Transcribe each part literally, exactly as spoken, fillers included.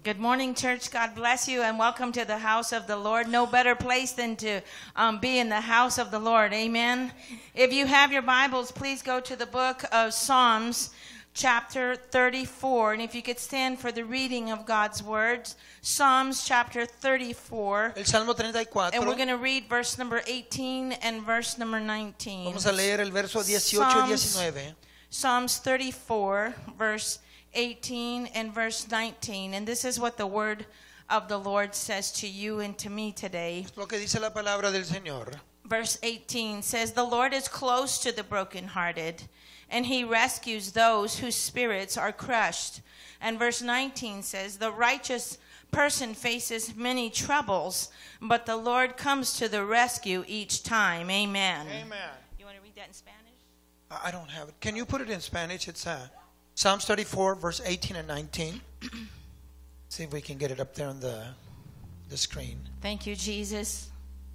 Good morning, church. God bless you, and welcome to the house of the Lord. No better place than to um, be in the house of the Lord. Amen. If you have your Bibles, please go to the book of Psalms, chapter thirty-four. And if you could stand for the reading of God's words. Psalms, chapter thirty-four. El Salmo treinta y cuatro. And we're going to read verse number eighteen and verse number nineteen. Vamos a leer el verso dieciocho y diecinueve. Psalms thirty-four, verse eighteen and verse nineteen. And this is what the word of the Lord says to you and to me today. Lo que dice la palabra del Señor. Verse eighteen says, "The Lord is close to the brokenhearted, and he rescues those whose spirits are crushed." And verse nineteen says, "The righteous person faces many troubles, but the Lord comes to the rescue each time." Amen. Amen. You want to read that in Spanish? I don't have it. Can you put it in Spanish? It's uh, Psalms thirty-four, verse eighteen and nineteen. See if we can get it up there on the, the screen. Thank you, Jesus.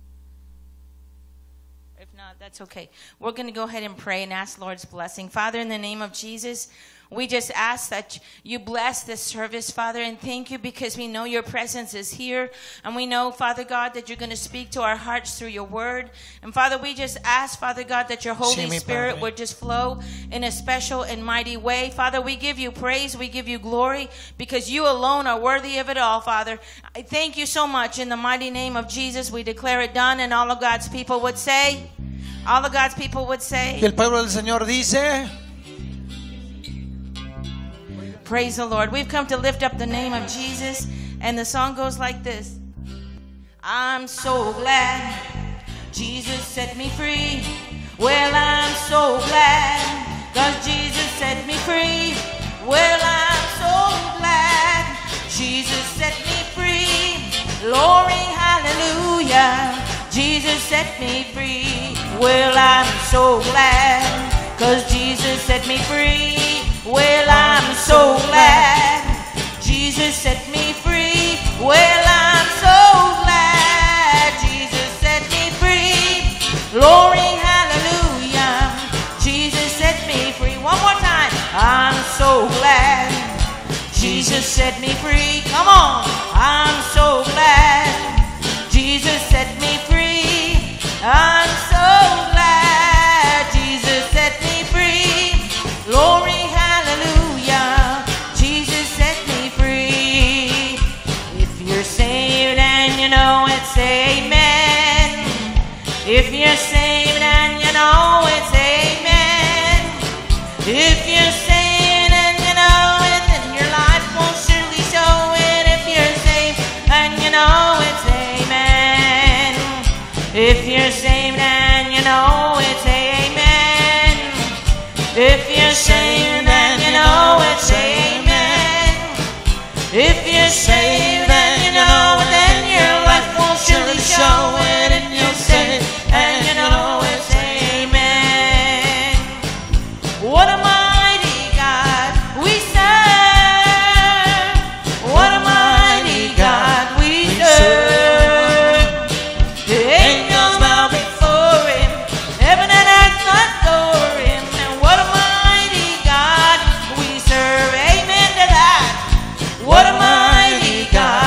If not, that's okay. We're going to go ahead and pray and ask Lord's blessing. Father, in the name of Jesus, we just ask that you bless this service, Father, and thank you because we know your presence is here. And we know, Father God, that you're going to speak to our hearts through your word. And Father, we just ask, Father God, that your Holy Sí, Spirit Padre. would just flow in a special and mighty way. Father, we give you praise, we give you glory, because you alone are worthy of it all, Father. I thank you so much. In the mighty name of Jesus, we declare it done, and all of God's people would say, all of God's people would say, Y el pueblo del Señor dice, praise the Lord. We've come to lift up the name of Jesus, and the song goes like this. I'm so glad Jesus set me free. Well, I'm so glad, 'cause Jesus set me free. Well, I'm so glad Jesus set me free. Glory, hallelujah, Jesus set me free. Well, I'm so glad, 'cause Jesus set me free. Well, I'm so glad Jesus set me free. Well, I'm so glad Jesus set me free. Glory, hallelujah, Jesus set me free. One more time. I'm so glad Jesus set me free. Come on. I'm so glad Jesus set me free. I'm so glad Jesus set me free. Glory, hallelujah, Jesus set me free. If you're saved and you know it, say amen. If you're saved and you know it, say amen. If you're saved and you know it, then your life will surely show it. If you're saved and you know it, say amen. If you're saved and you know it, say amen. If you're saved and you know it, say amen. If you're saved and you know it, then your life will surely show it. If you're saved and you know it, say amen. What a mighty God we serve. What a mighty God we serve. The angels bow before him, heaven and earth adore him. And what a mighty God we serve. Amen to that. What a mighty God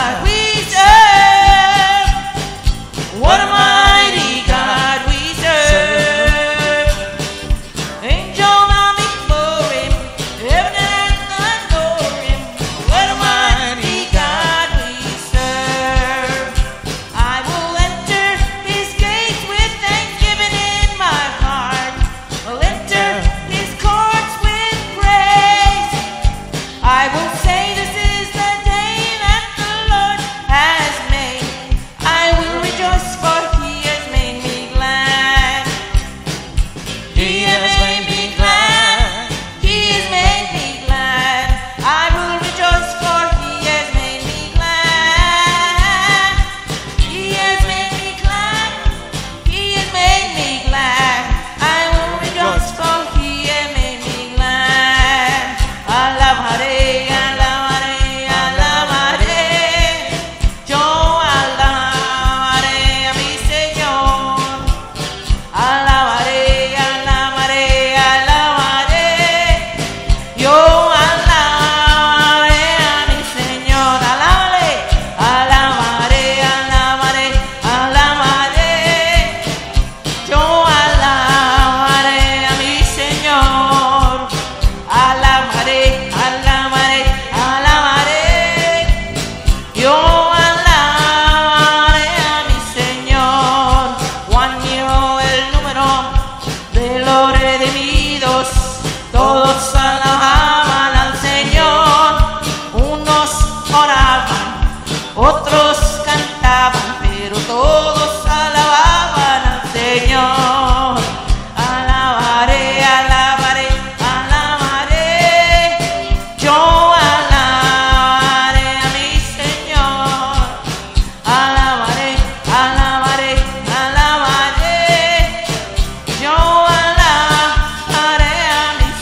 oraban, otros cantaban, pero todos alababan al Señor. Alabaré, alabaré, alabaré, yo alabaré a mi Señor. Alabaré, alabaré, alabaré, yo alabaré a mi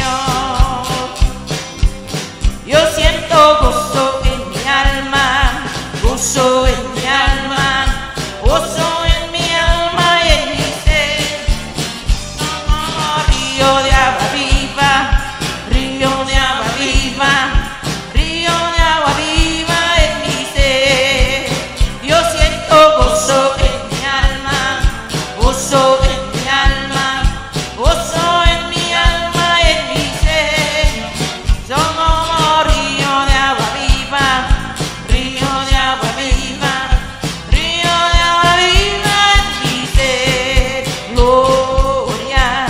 Señor. Yo siento gozo en mi alma, gozo en mi alma, gozo en mi alma y en mi ser. Como río de agua viva, río de agua viva, río de agua viva en mi ser. Yo siento gozo en mi alma, gozo en mi alma, gozo en mi alma y en mi ser. Somos río de agua viva, río de agua viva, río de agua viva en mi ser. Gloria,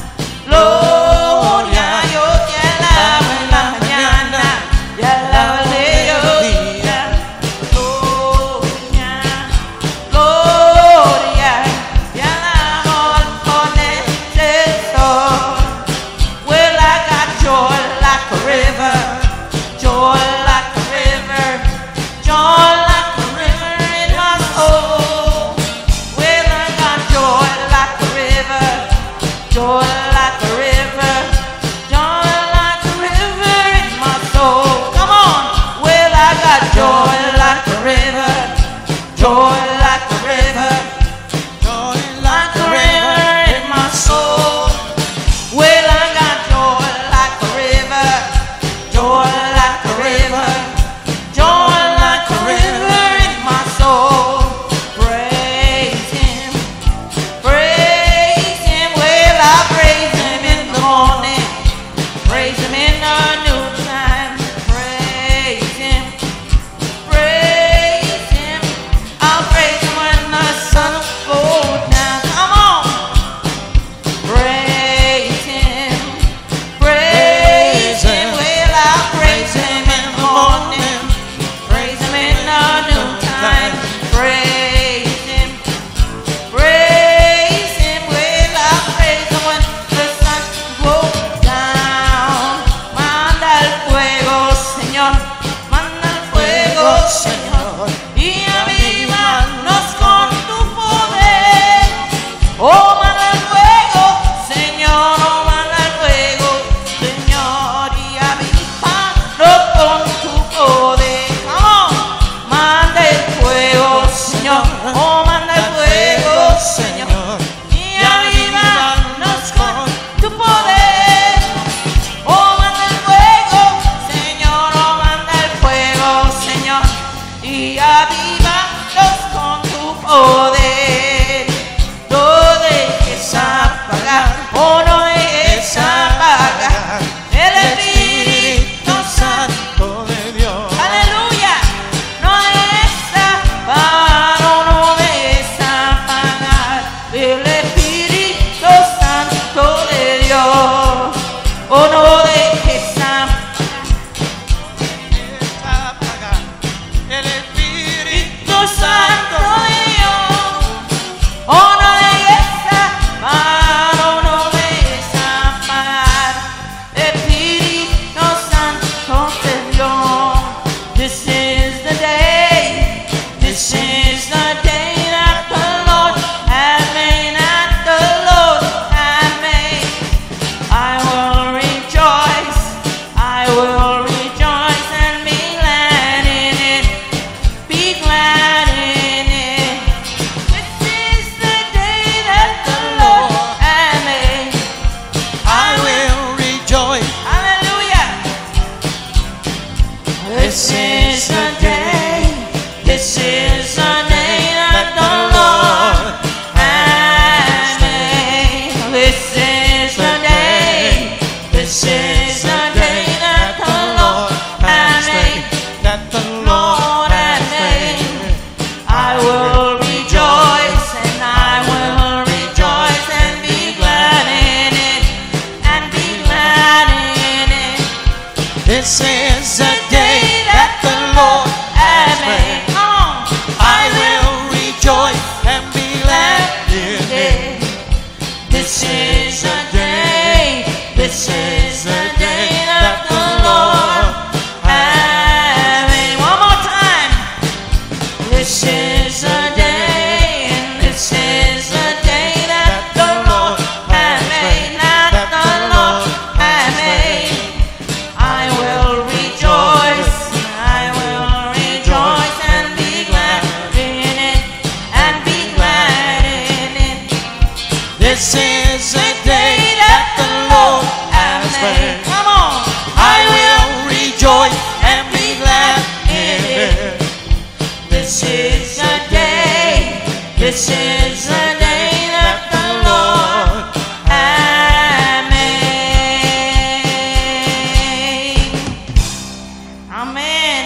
gloria, yo te alabo en la mañana, te alabo al mediodía. Gloria, gloria, te alabo al ponerse el sol. Well, I got joy like a river, joy like a river, joy like a river in my soul. Well, I got joy like a river, joy like a river, joy like a river in my soul. Come on. Well, I got joy like a river, joy like a river, joy like a river in my soul. Well, I got joy like a river, joy like a river, joy like a river in my soul. Praise Him, praise Him. Well, I praise Him in the morning, praise Him in the noontime. Praise Him, praise Him. I'll praise Him when the sun goes down. Come on. Praise Him, praise Him. Well, I'll praise Him in the morning, praise Him in the noontime. Praise Him, praise Him. Well, I'll praise Him when the sun goes down. Manda el fuego, Señor, manda el fuego, Señor, y avívanos con tu poder. Oh, manda el fuego, Señor, oh, manda el fuego, Señor, y avívanos con tu poder. Come on. Manda el fuego, Señor, oh, manda el fuego, Señor, y avívanos con tu poder. Oh, manda el fuego, Señor, oh, manda el fuego, Señor, y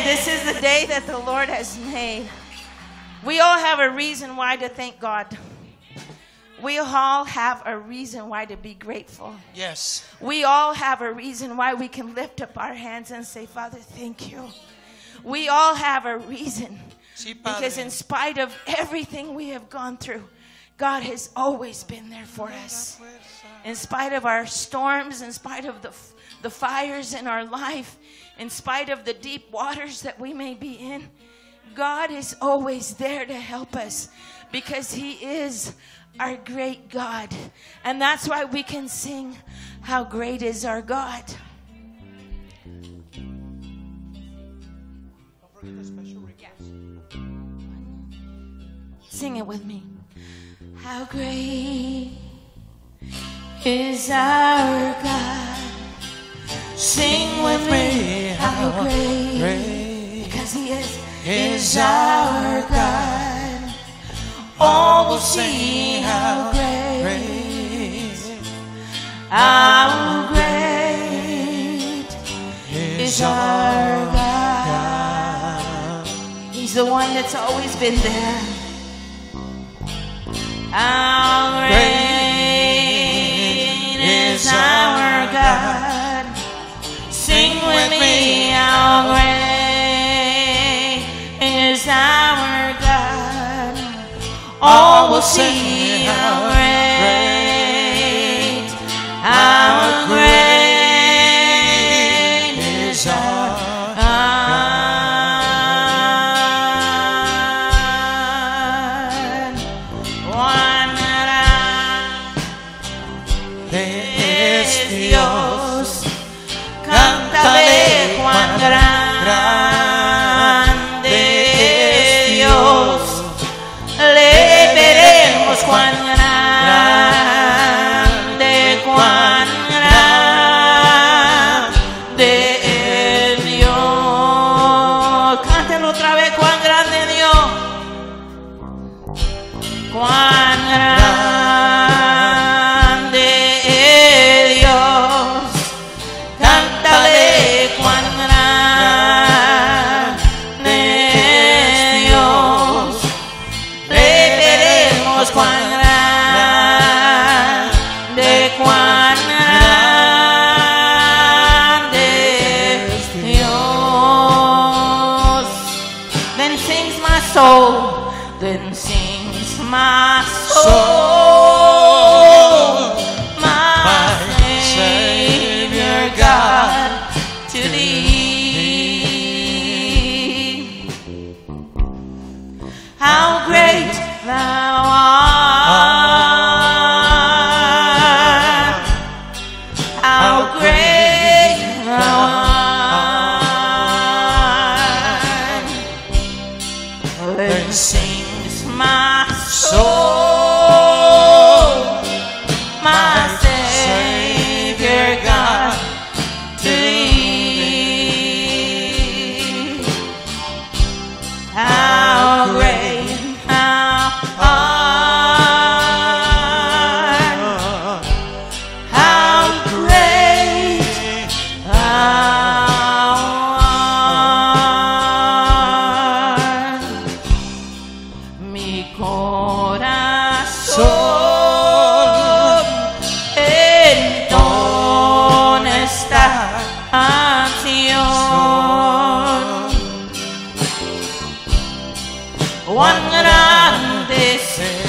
Amen. This is the day that the Lord has made. We all have a reason why to thank God. We all have a reason why to be grateful. Yes. We all have a reason why we can lift up our hands and say, Father, thank you. We all have a reason. Sí, Because Padre. in spite of everything we have gone through, God has always been there for us. In spite of our storms, in spite of the, the fires in our life, in spite of the deep waters that we may be in, God is always there to help us because He is our great God. And that's why we can sing, how great is our God. Sing it with me. How great is our God. Sing with me. How great, because He is, is our God. All will see how great, how great is our God. He's the one that's always been there. How great is our God. Sing with me, how great is our God. All will see how great, how great is our God. One es Dios, cántale cuán grande es Dios, le veremos cuán grande, cuán grande es Dios. Cántelo otra vez, cuán grande es Dios, cuán grande es Dios, cántale cuán grande es Dios, le veremos cuán grande, cuán grande es Dios. Then sings my soul, then sings my soul, my Savior God, to Thee. How great Thou art, how great Thou art. Then sings my soul, my Savior God, to Thee. How great Thou art, how great Thou art. Mi corazón entona esta canción. Cuán grande es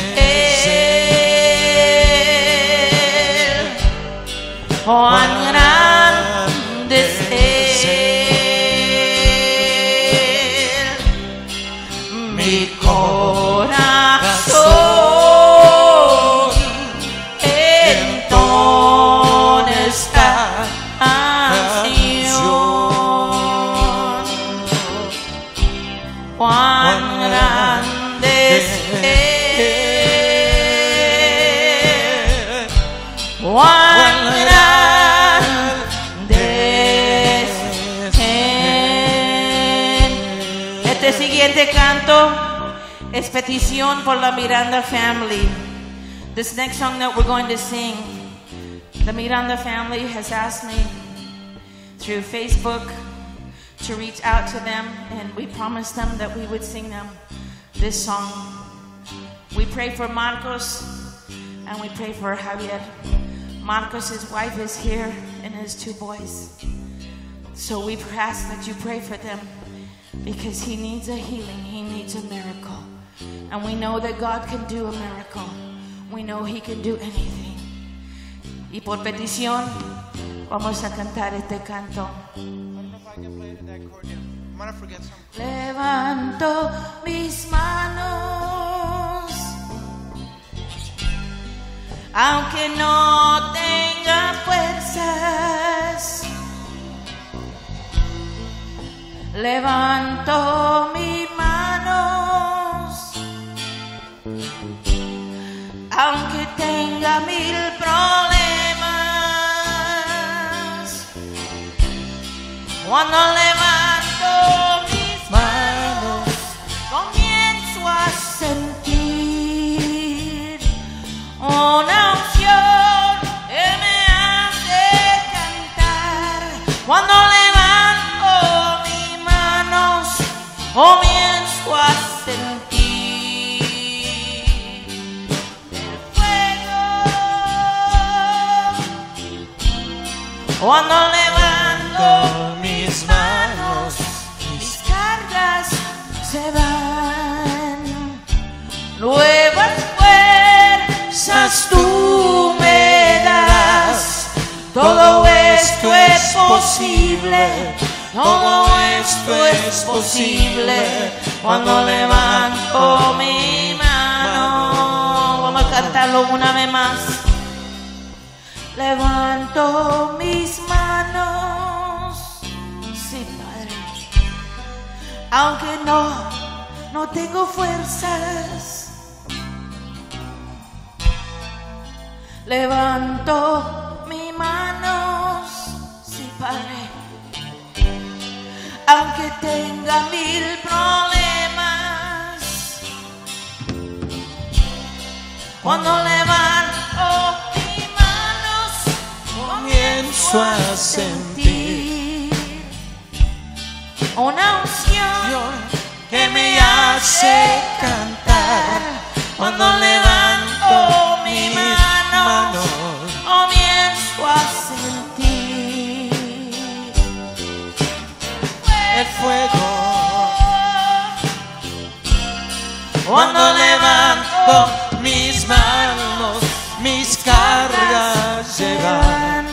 Él, cuán grande es Él. Mi corazón entona esta canción. Cuán grande es Él, cuán grande es Él. Este siguiente canto es petición por la Miranda family. This next song that we're going to sing, the Miranda family has asked me through Facebook to reach out to them, and we promised them that we would sing them this song. We pray for Marcos, and we pray for Javier. Marcos, his wife, is here, and his two boys. So we ask that you pray for them, because he needs a healing, he needs a miracle. And we know that God can do a miracle. We know he can do anything. Y por petición, vamos a cantar este canto. Levanto mis manos, aunque no tenga fuerzas. Levanto mis manos, aunque tenga mil problemas. Cuando levanto mis manos, comienzo a sentir una unción que me hace cantar. Cuando levanto mis manos, comienzo a sentir el fuego. Cuando levanto mis manos, mis cargas se van. Nuevas fuerzas tú me das. Todo esto es posible. Todo esto es posible cuando levanto mi mano. Vamos a cantarlo una vez más. Levanto mis manos, sí, Padre, aunque no, no tengo fuerzas. Levanto mis manos, sí, Padre, aunque tenga mil problemas. Cuando levanto mis manos, comienzo a sentir una unción que me hace cantar. Cuando levanto mis manos, comienzo a sentir el fuego. Cuando levanto mis manos, mis cargas llevan.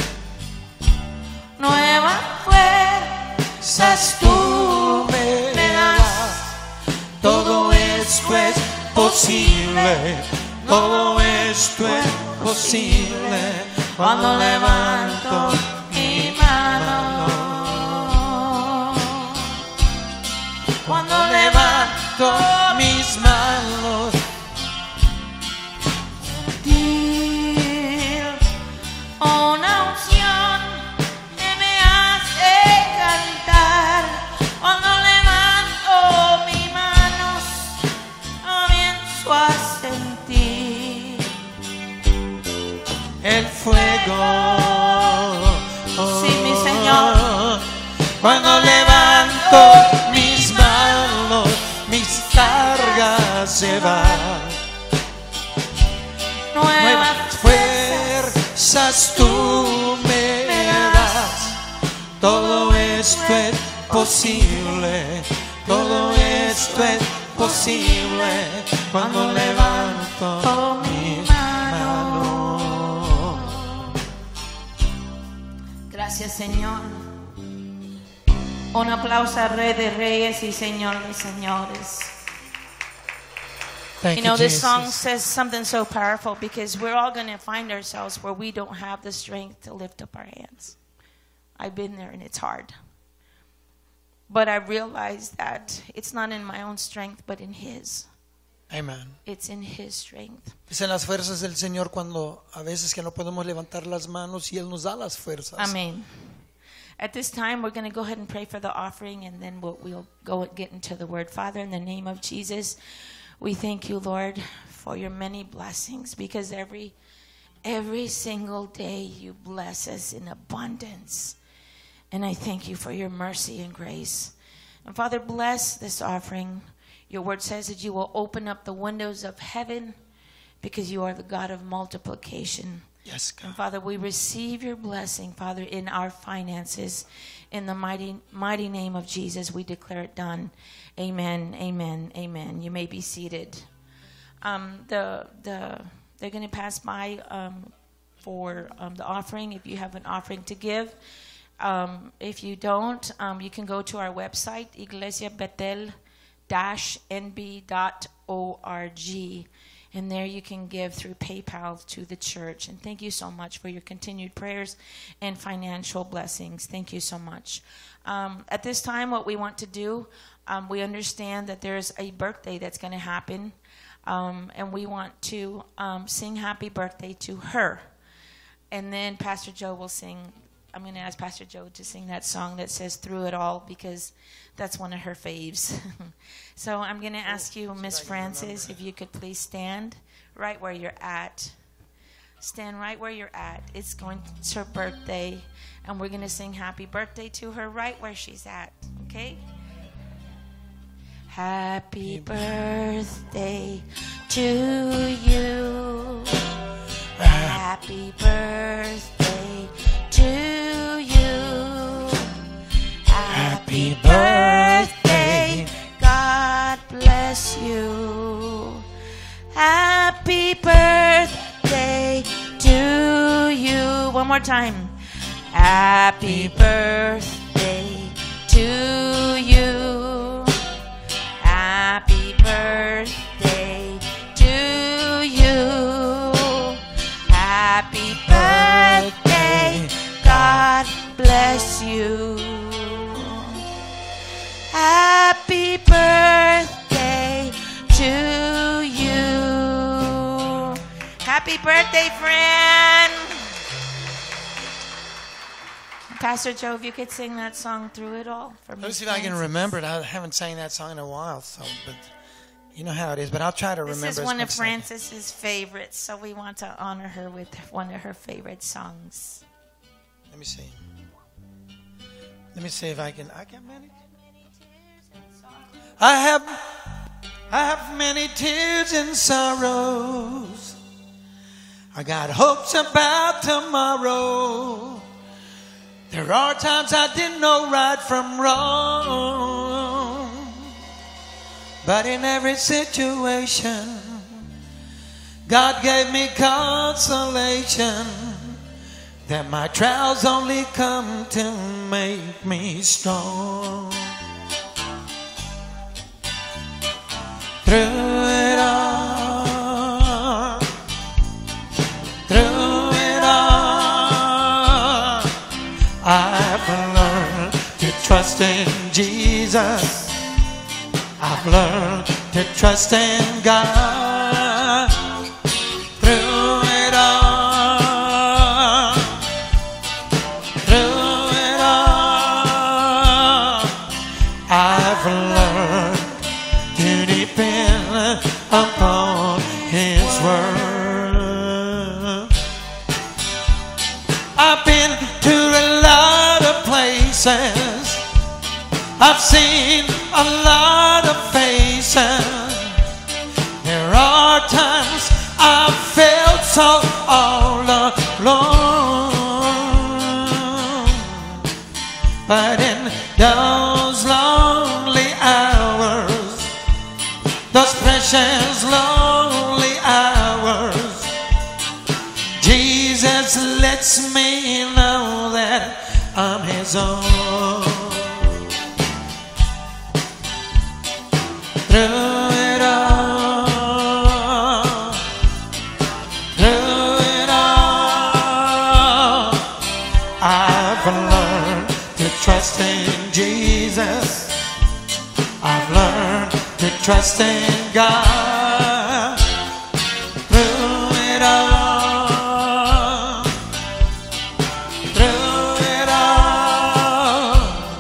Nuevas fuerzas tú me das. Todo esto es posible. Todo esto es posible cuando levanto mi mano. Cuando levanto mis manos, sentir una unción que me hace cantar. Cuando levanto mis manos, comienzo a sentir el fuego. Sí, mi Señor. Cuando levanto mis manos, mis cargas se van. Nuevas fuerzas tú me das. Todo esto es posible. Todo esto es posible cuando levanto mis manos. Gracias, Señor. Un aplauso al Rey de Reyes y Señor de Señores. Thank You know, you, this Jesus. song says something so powerful because we're all going to find ourselves where we don't have the strength to lift up our hands. I've been there and it's hard. But I realized that it's not in my own strength, but in His. Amen. It's in His strength. Es en las fuerzas del Señor cuando a veces que no podemos levantar las manos y Él nos da las fuerzas. Amen. At this time, we're going to go ahead and pray for the offering, and then we'll, we'll go and get into the word. Father, in the name of Jesus, we thank you, Lord, for your many blessings, because every every single day you bless us in abundance. And I thank you for your mercy and grace. And Father, bless this offering. Your word says that you will open up the windows of heaven because you are the God of multiplication. Yes, God. And Father, we receive your blessing, Father, in our finances. In the mighty, mighty name of Jesus, we declare it done. Amen, amen, amen. You may be seated. Um, the the they're going to pass by um, for um, the offering. If you have an offering to give, um, if you don't, um, you can go to our website, iglesia betel dash n b dot org. And there you can give through PayPal to the church. And thank you so much for your continued prayers and financial blessings. Thank you so much. Um, at this time, what we want to do, um, we understand that there's a birthday that's going to happen. Um, and we want to um, sing happy birthday to her. And then Pastor Joe will sing. I'm going to ask Pastor Joe to sing that song that says Through It All, because that's one of her faves. So I'm going to ask you, Miss Francis, if you could please stand right where you're at. Stand right where you're at. It's going to her birthday, and we're going to sing happy birthday to her right where she's at, okay? Happy birthday to you. Happy birthday to you. Happy birthday. God bless you. Happy birthday to you. One more time. Happy birthday to you. Happy birthday to you. Happy birthday. God bless you. Happy birthday to you. Happy birthday, friend. Pastor Joe, if you could sing that song Through It All for me. Let me see if I can remember it. I haven't sang that song in a while, so but you know how it is. But I'll try to remember. This is one of Francis's favorites, so we want to honor her with one of her favorite songs. Let me see. Let me see if I can. I can manage. I have, I have many tears and sorrows. I got hopes about tomorrow. There are times I didn't know right from wrong. But in every situation, God gave me consolation that my trials only come to make me strong. Through it all, through it all, I've learned to trust in Jesus. I've learned to trust in God. Through it all, through it all, I've learned to depend upon His word. I've been to a lot of places. I've seen a lot of faces. There are times I've felt so all alone. But in those lonely hours, those precious lonely hours, Jesus lets me know that I'm His own. Through it all, through it all, I've learned to trust in Jesus. I've learned to trust in God. Through it all, through it all,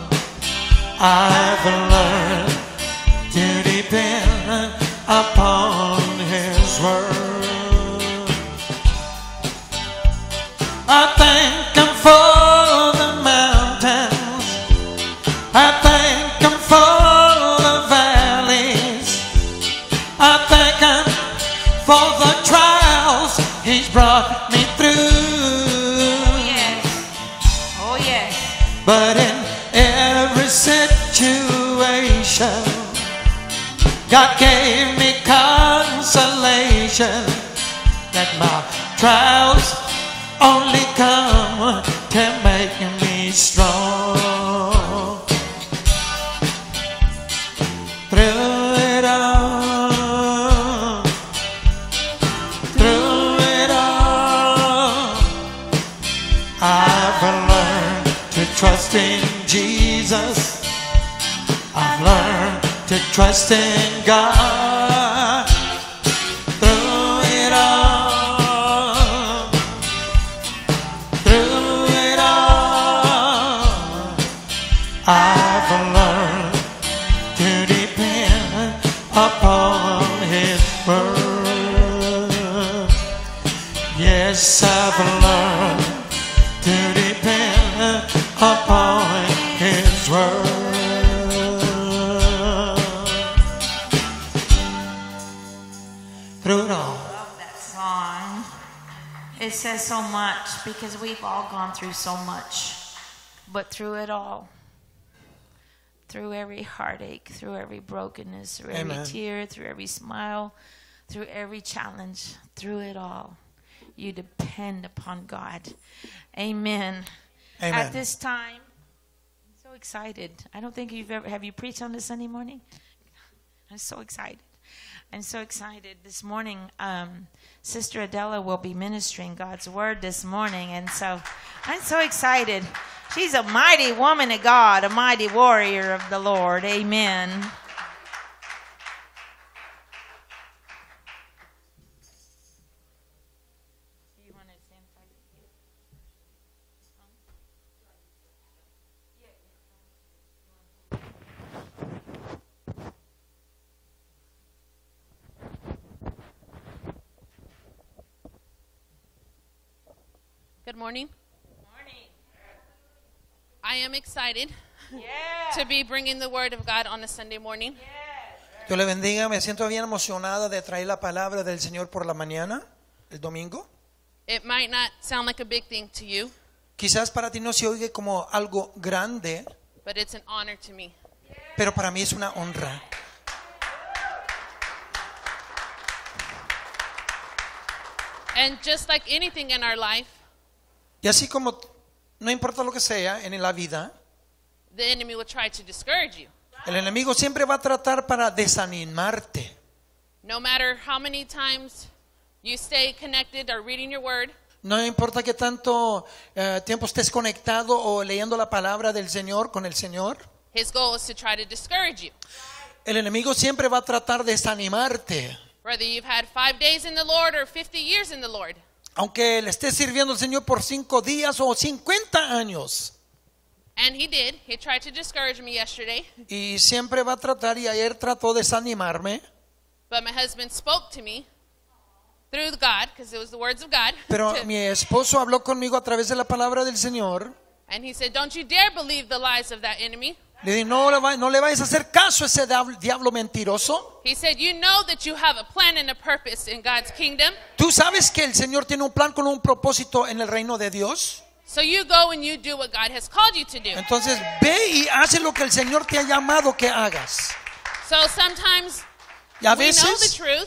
I've learned to depend upon His word. I thank Him for the mountains brought me through. Oh yes. Oh yes. But in every situation, God gave me consolation that my trials only come to make me strong. Through it all, through it all, I've learned to trust in Jesus. I've learned to trust in God. Through it all, through it all, I've learned to depend upon His word. Yes, I've learned to depend upon His word. Through it all. I love that song. It says so much because we've all gone through so much. But through it all, through every heartache, through every brokenness, through every Amen. tear, through every smile, through every challenge, through it all, you depend upon God. Amen. Amen. At this time, I'm so excited. I don't think you've ever, have you preached on this Sunday morning? I'm so excited. I'm so excited. This morning, um, Sister Adela will be ministering God's word this morning. And so I'm so excited. She's a mighty woman of God, a mighty warrior of the Lord. Amen. You want to stand by your- Good morning. Morning. I am excited Yeah. to be bringing the word of God on a Sunday morning. Dios le bendiga, me siento bien emocionada de traer la palabra del Señor por la mañana, el domingo. It might not sound like a big thing to you, Quizás para ti no se oiga como algo grande, but it's an honor to me. pero para mí es una honra. And just like anything in our life, Y así como no importa lo que sea en la vida, the enemy will try to discourage you. el enemigo siempre va a tratar para desanimarte. No matter how many times you stay connected or reading your word, No importa que tanto eh, tiempo estés conectado o leyendo la palabra del Señor con el Señor, his goal is to try to discourage you. el enemigo siempre va a tratar de desanimarte. Whether you've had five days in the Lord or fifty years in the Lord. Aunque le estés sirviendo al Señor por cinco días o cincuenta años. And he did. He tried to discourage me yesterday. Y siempre va a tratar, y ayer trató de desanimarme. But my husband spoke to me through God, because it was the words of God. Pero to- mi esposo habló conmigo a través de la palabra del Señor. And he said, don't you dare believe the lies of that enemy. Le dije, no, le va- no le vayas a hacer caso a ese diablo, diablo mentiroso. He said, you know that you have a plan and a purpose in God's kingdom. Tú sabes que el Señor tiene un plan con un propósito en el reino de Dios. So you go and you do what God has called you to do. Entonces ve y hace lo que el Señor te ha llamado que hagas. So sometimes Y a we know the veces, truth.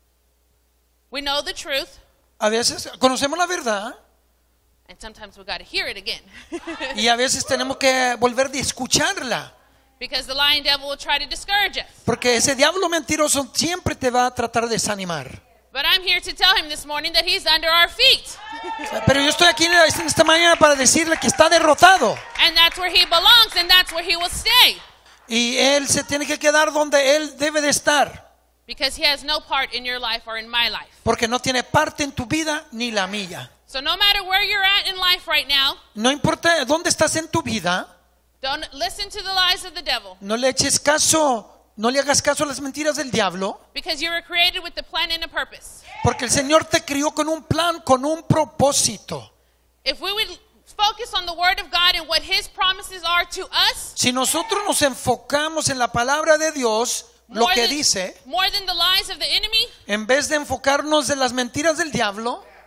We know the truth. a veces conocemos la verdad. And sometimes we got to hear it again. Y a veces tenemos que volver de escucharla. Because the lying devil will try to discourage us. Porque ese diablo mentiroso siempre te va a tratar de desanimar. But I'm here to tell him this morning that he's under our feet. Pero yo estoy aquí en esta mañana para decirle que está derrotado. And that's where he belongs and that's where he will stay. Y él se tiene que quedar donde él debe de estar. Because he has no part in your life or in my life. Porque no tiene parte en tu vida ni la mía. So no matter where you're at in life right now, No importa dónde estás en tu vida, don't listen to the lies of the devil. no le eches caso, no le hagas caso a las mentiras del diablo. Because you were created with the plan and a purpose. Porque el Señor te crió con un plan, con un propósito. If we would focus on the word of God and what his promises are to us, Si nosotros nos enfocamos en la palabra de Dios, lo more que than, dice, more than the lies of the enemy, en vez de enfocarnos en las mentiras del diablo,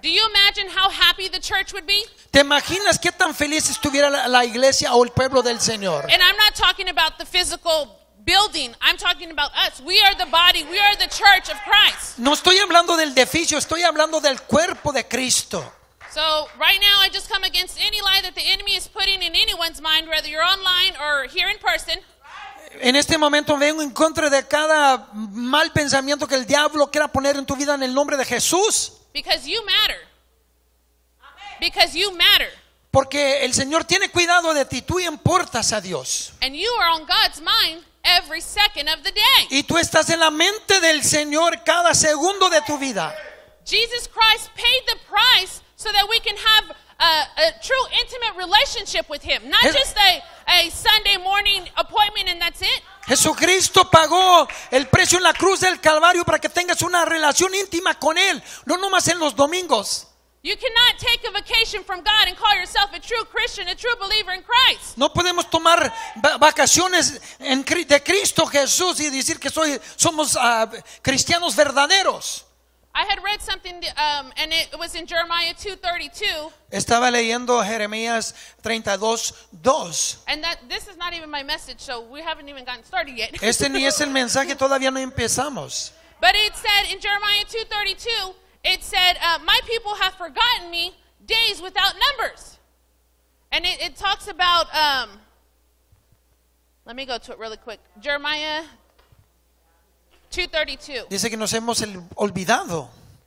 Do you imagine how happy the church would be? ¿Te imaginas qué tan feliz estuviera la, la iglesia o el pueblo del Señor? And I'm not talking about the physical building. I'm talking about us. We are the body. We are the church of Christ. No estoy hablando del edificio, estoy hablando del cuerpo de Cristo. So right now I just come against any lie that the enemy is putting in anyone's mind, whether you're online or here in person. En este momento vengo en contra de cada mal pensamiento que el diablo quiera poner en tu vida en el nombre de Jesús. Because you matter. Because you matter. Porque el Señor tiene cuidado de ti, tú importas a Dios. And you are on God's mind every second of the day. Y tú estás en la mente del Señor cada segundo de tu vida. Jesus Christ paid the price so that we can have a, a true intimate relationship with Him. Not Es- just a, a Sunday morning appointment and that's it. Jesucristo pagó el precio en la cruz del Calvario para que tengas una relación íntima con Él, no nomás en los domingos. You cannot take a vacation from God and call yourself a true Christian, a true believer in Christ. No podemos tomar va- vacaciones en, Cri- de Cristo Jesús y decir que soy, somos ah, cristianos verdaderos. I had read something, um, and it was in Jeremiah two thirty-two, Estaba leyendo Jeremías treinta y dos, dos. and that this is not even my message, so we haven't even gotten started yet. Este ni es el mensaje, todavía no empezamos. But it said in Jeremiah two thirty-two, it said, uh, my people have forgotten me days without numbers. And it, it talks about, um, let me go to it really quick. Jeremiah two thirty-two. Dice que nos hemos el- olvidado.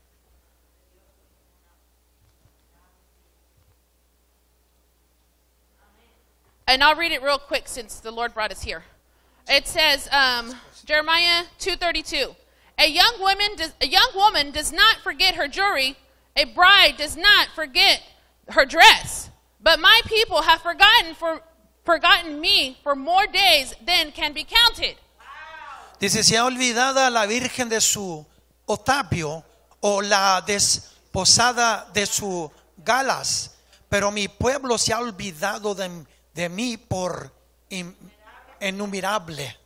And I'll read it real quick since the Lord brought us here. It says, um, Jeremiah two thirty-two. A young woman, does, a young woman does not forget her jewelry. A bride does not forget her dress. But my people have forgotten for forgotten me for more days than can be counted. Dice, se ha olvidada la virgen de su otapio o la desposada de sus galas, pero mi pueblo se ha olvidado de, de mí por in- innumerable.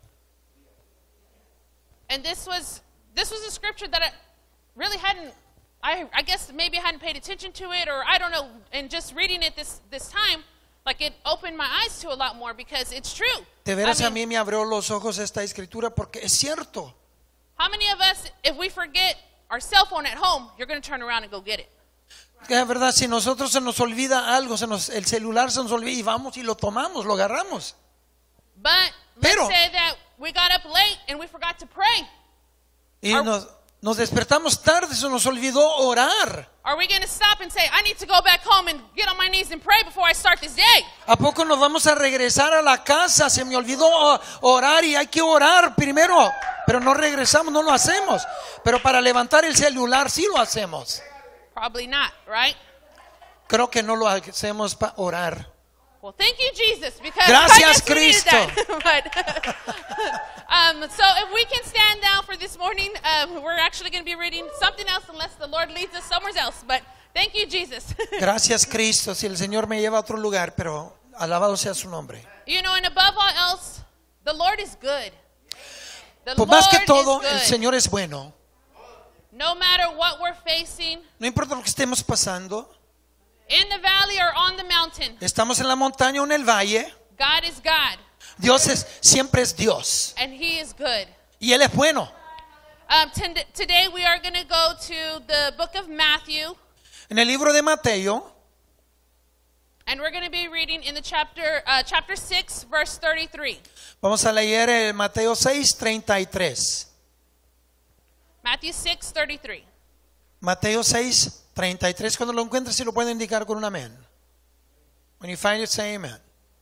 And this was this was a scripture that I really hadn't I I guess maybe I hadn't paid attention to it, or I don't know, and just reading it this this time, like it opened my eyes to a lot more because it's true. De veras I a mean, mí me abrió los ojos esta escritura porque es cierto. how many of us, if we forget our cell phone at home, you're going to turn around and go get it? Es verdad, si nosotros se nos olvida algo, se nos, el celular se nos olvida y vamos y lo tomamos, lo agarramos. But Pero- let's say that we got up late and we forgot to pray. Y Are- nos, nos despertamos tarde, se nos olvidó orar. Are we going to stop and say, I need to go back home and get on my knees and pray before I start this day? ¿A poco nos vamos a regresar a la casa? Se me olvidó oh, orar y hay que orar primero, pero no regresamos, no lo hacemos. Pero para levantar el celular sí lo hacemos. Probably not, right? Creo que no lo hacemos para orar. Well, thank you, Jesus, because Gracias, I guess we needed Cristo. that. But, um, so if we can stand down for this morning, um, we're actually going to be reading something else unless the Lord leads us somewhere else. But thank you, Jesus. Gracias, Cristo. Si el Señor me lleva a otro lugar, pero alabado sea su nombre. You know, and above all else, the Lord is good. The Pues Lord más que todo, is el good. Señor es bueno. No matter what we're facing, No importa lo que estemos pasando, in the valley or on the mountain, estamos en la montaña o en el valle, God is God, Dios es, siempre es Dios. and He is good. Y Él es bueno. Um, t- today we are going to go to the book of Matthew, En el libro de Mateo, and we're going to be reading in the chapter uh, chapter six, verse thirty-three. vamos a leer el Mateo seis, treinta y tres. Matthew six, thirty-three. Mateo seis, treinta y tres. Cuando lo encuentres, si lo puede indicar con un amén. When you find it, say amen.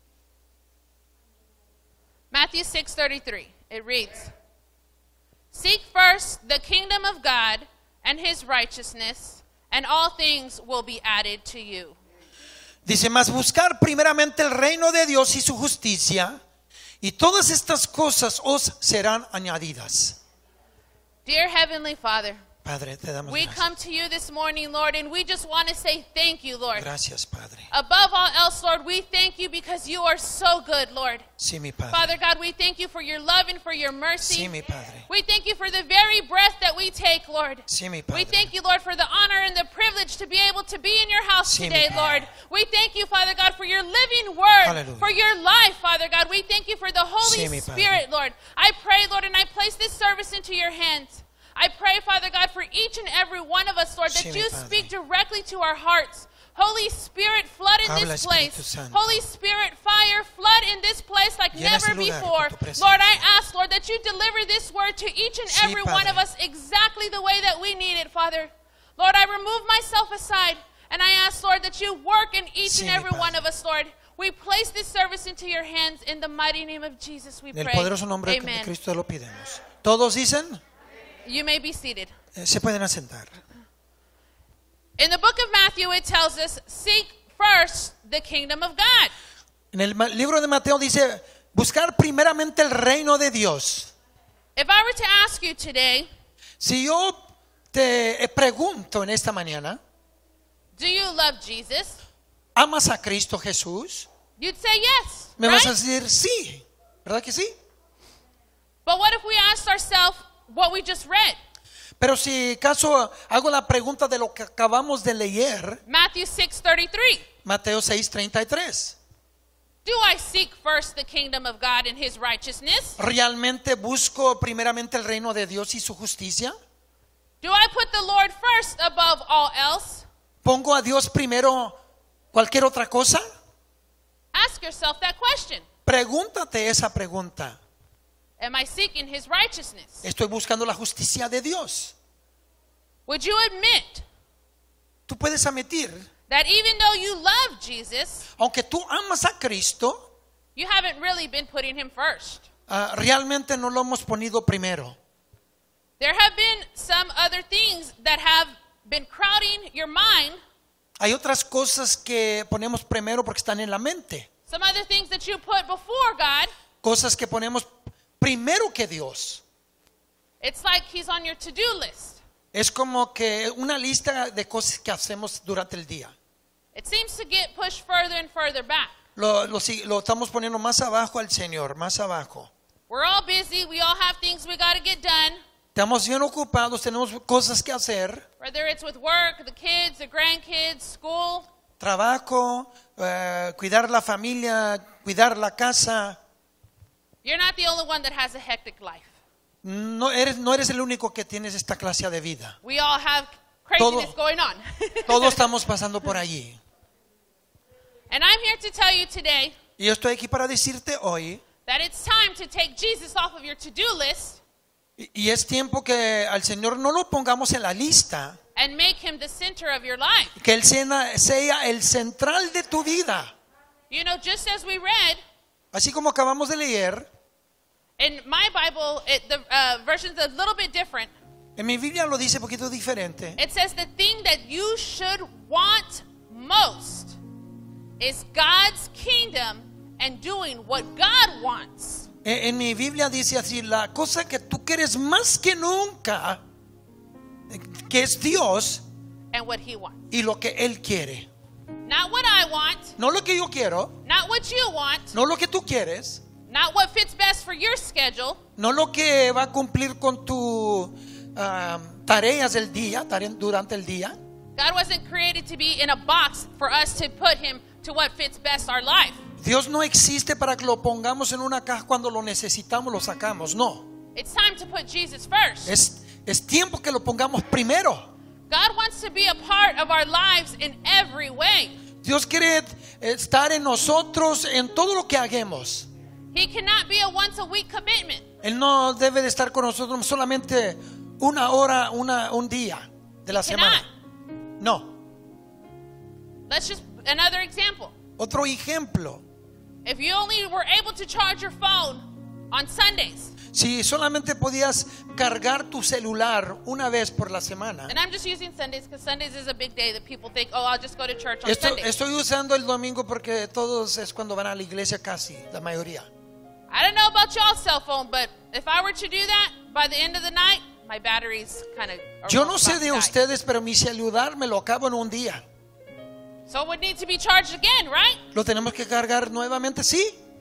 Matthew six, thirty-three. It reads, Seek first the kingdom of God and His righteousness, and all things will be added to you. Dice, mas buscar primeramente el reino de Dios y su justicia, y todas estas cosas os serán añadidas. Dear Heavenly Father, Padre, te damos We gracias. come to you this morning, Lord, and we just want to say thank you, Lord. Gracias, Padre. Above all else, Lord, we thank you because you are so good, Lord. Sí, mi Padre. Father God, we thank you for your love and for your mercy. Sí, mi Padre. We thank you for the very breath that we take, Lord. Sí, mi We Padre. thank you, Lord, for the honor and the privilege to be able to be in your house Sí, mi today, Padre. Lord. We thank you, Father God, for your living word, Aleluya. for your life, Father God. We thank you for the Holy Sí, mi Padre. Spirit, Lord. I pray, Lord, and I place this service into your hands. I pray, Father God, for each and every one of us, Lord, that Sí, mi you Padre. speak directly to our hearts. Holy Spirit, flood in Habla, this Espíritu place. Santo. Holy Spirit, fire, flood in this place like Llena este never lugar before. con tu presencia. Lord, I ask, Lord, that you deliver this word to each and Sí, every one Padre. of us exactly the way that we need it, Father. Lord, I remove myself aside, and I ask, Lord, that you work in each Sí, and mi every Padre. one of us, Lord. We place this service into your hands in the mighty name of Jesus, we En el pray. poderoso nombre de Amen. Cristo lo pidemos. Todos dicen, You may be seated. eh, se pueden asentar. In the book of Matthew, it tells us, seek first the kingdom of God. En el ma- libro de Mateo dice, buscar primeramente el reino de Dios. If I were to ask you today, Si yo te eh, pregunto en esta mañana, do you love Jesus? ¿amas a Cristo Jesús? You'd say yes, Me right? vas a decir sí, ¿verdad que sí? But what if we asked ourselves what we just read? Pero si caso hago la pregunta de lo que acabamos de leer, Matthew six thirty-three. Mateo seis treinta y tres. Do I seek first the kingdom of God and his righteousness? ¿Realmente busco primeramente el reino de Dios y su justicia? Do I put the Lord first above all else? ¿Pongo a Dios primero cualquier otra cosa? Ask yourself that question. Pregúntate esa pregunta. Am I seeking his righteousness? ¿Estoy buscando la justicia de Dios? Would you admit Tú puedes admitir, that even though you love Jesus, aunque tú amas a Cristo, you haven't really been putting him first? ah, realmente no lo hemos ponido primero. There have been some other things that have been crowding your mind, Hay otras cosas que ponemos primero porque están en la mente. some other things that you put before God. Cosas que ponemos primero que Dios. It's like he's on your to-do list. Es como que una lista de cosas que hacemos durante el día. It seems to get pushed further and further back. Lo, lo, si- lo estamos poniendo más abajo al Señor, más abajo. We're all busy. We all have things we got to get done, Estamos bien ocupados, tenemos cosas que hacer. whether it's with work, the kids, the grandkids, school. Trabajo, eh, cuidar la familia, cuidar la casa. You're not the only one that has a hectic life. No eres, no eres el único que tienes esta clase de vida. We all have craziness Todo- going on. Todos estamos pasando por allí. And I'm here to tell you today Y yo estoy aquí para decirte hoy, that it's time to take Jesus off of your to-do list y, y es tiempo que al Señor no lo pongamos en la lista, and make him the center of your life. que Él sea, sea el central de tu vida. You know, just as we read Así como acabamos de leer, in my Bible, it, the uh, version's a little bit different. en mi Biblia lo dice un poquito diferente. It says the thing that you should want most is God's kingdom and doing what God wants. En, en mi Biblia dice así, la cosa que tú quieres más que nunca, eh, que es Dios And what he wants. y lo que Él quiere. Not what I want, No lo que yo quiero, not what you want, no lo que tú quieres, not what fits best for your schedule, no lo que va a cumplir con tus tareas del día, tare- durante el día. God wasn't created to be in a box for us to put him to what fits best our life. Dios no existe para que lo pongamos en una caja cuando lo necesitamos, lo sacamos. No, It's time to put Jesus first. es, es tiempo que lo pongamos primero. God wants to be a part of our lives in every way. Dios quiere estar en nosotros en todo lo que hagamos. He cannot be a once a week commitment. Él no debe de estar con nosotros solamente una hora, una, un día de la semana. No. Let's just, another example. Otro ejemplo. If you only were able to charge your phone on Sundays, Si solamente podías cargar tu celular una vez por la semana. and I'm just using Sundays because Sundays is a big day that people think, oh, I'll just go to church on Esto, Sundays. estoy usando el domingo porque todos es cuando van a la iglesia casi, la mayoría. I don't know about y'all's cell phone, but if I were to do that, by the end of the night, my batteries kind of. Yo no sé de ustedes, pero mi celular me lo acabo en un día. So it would need to be charged again, right? ¿Lo tenemos que cargar nuevamente? Sí.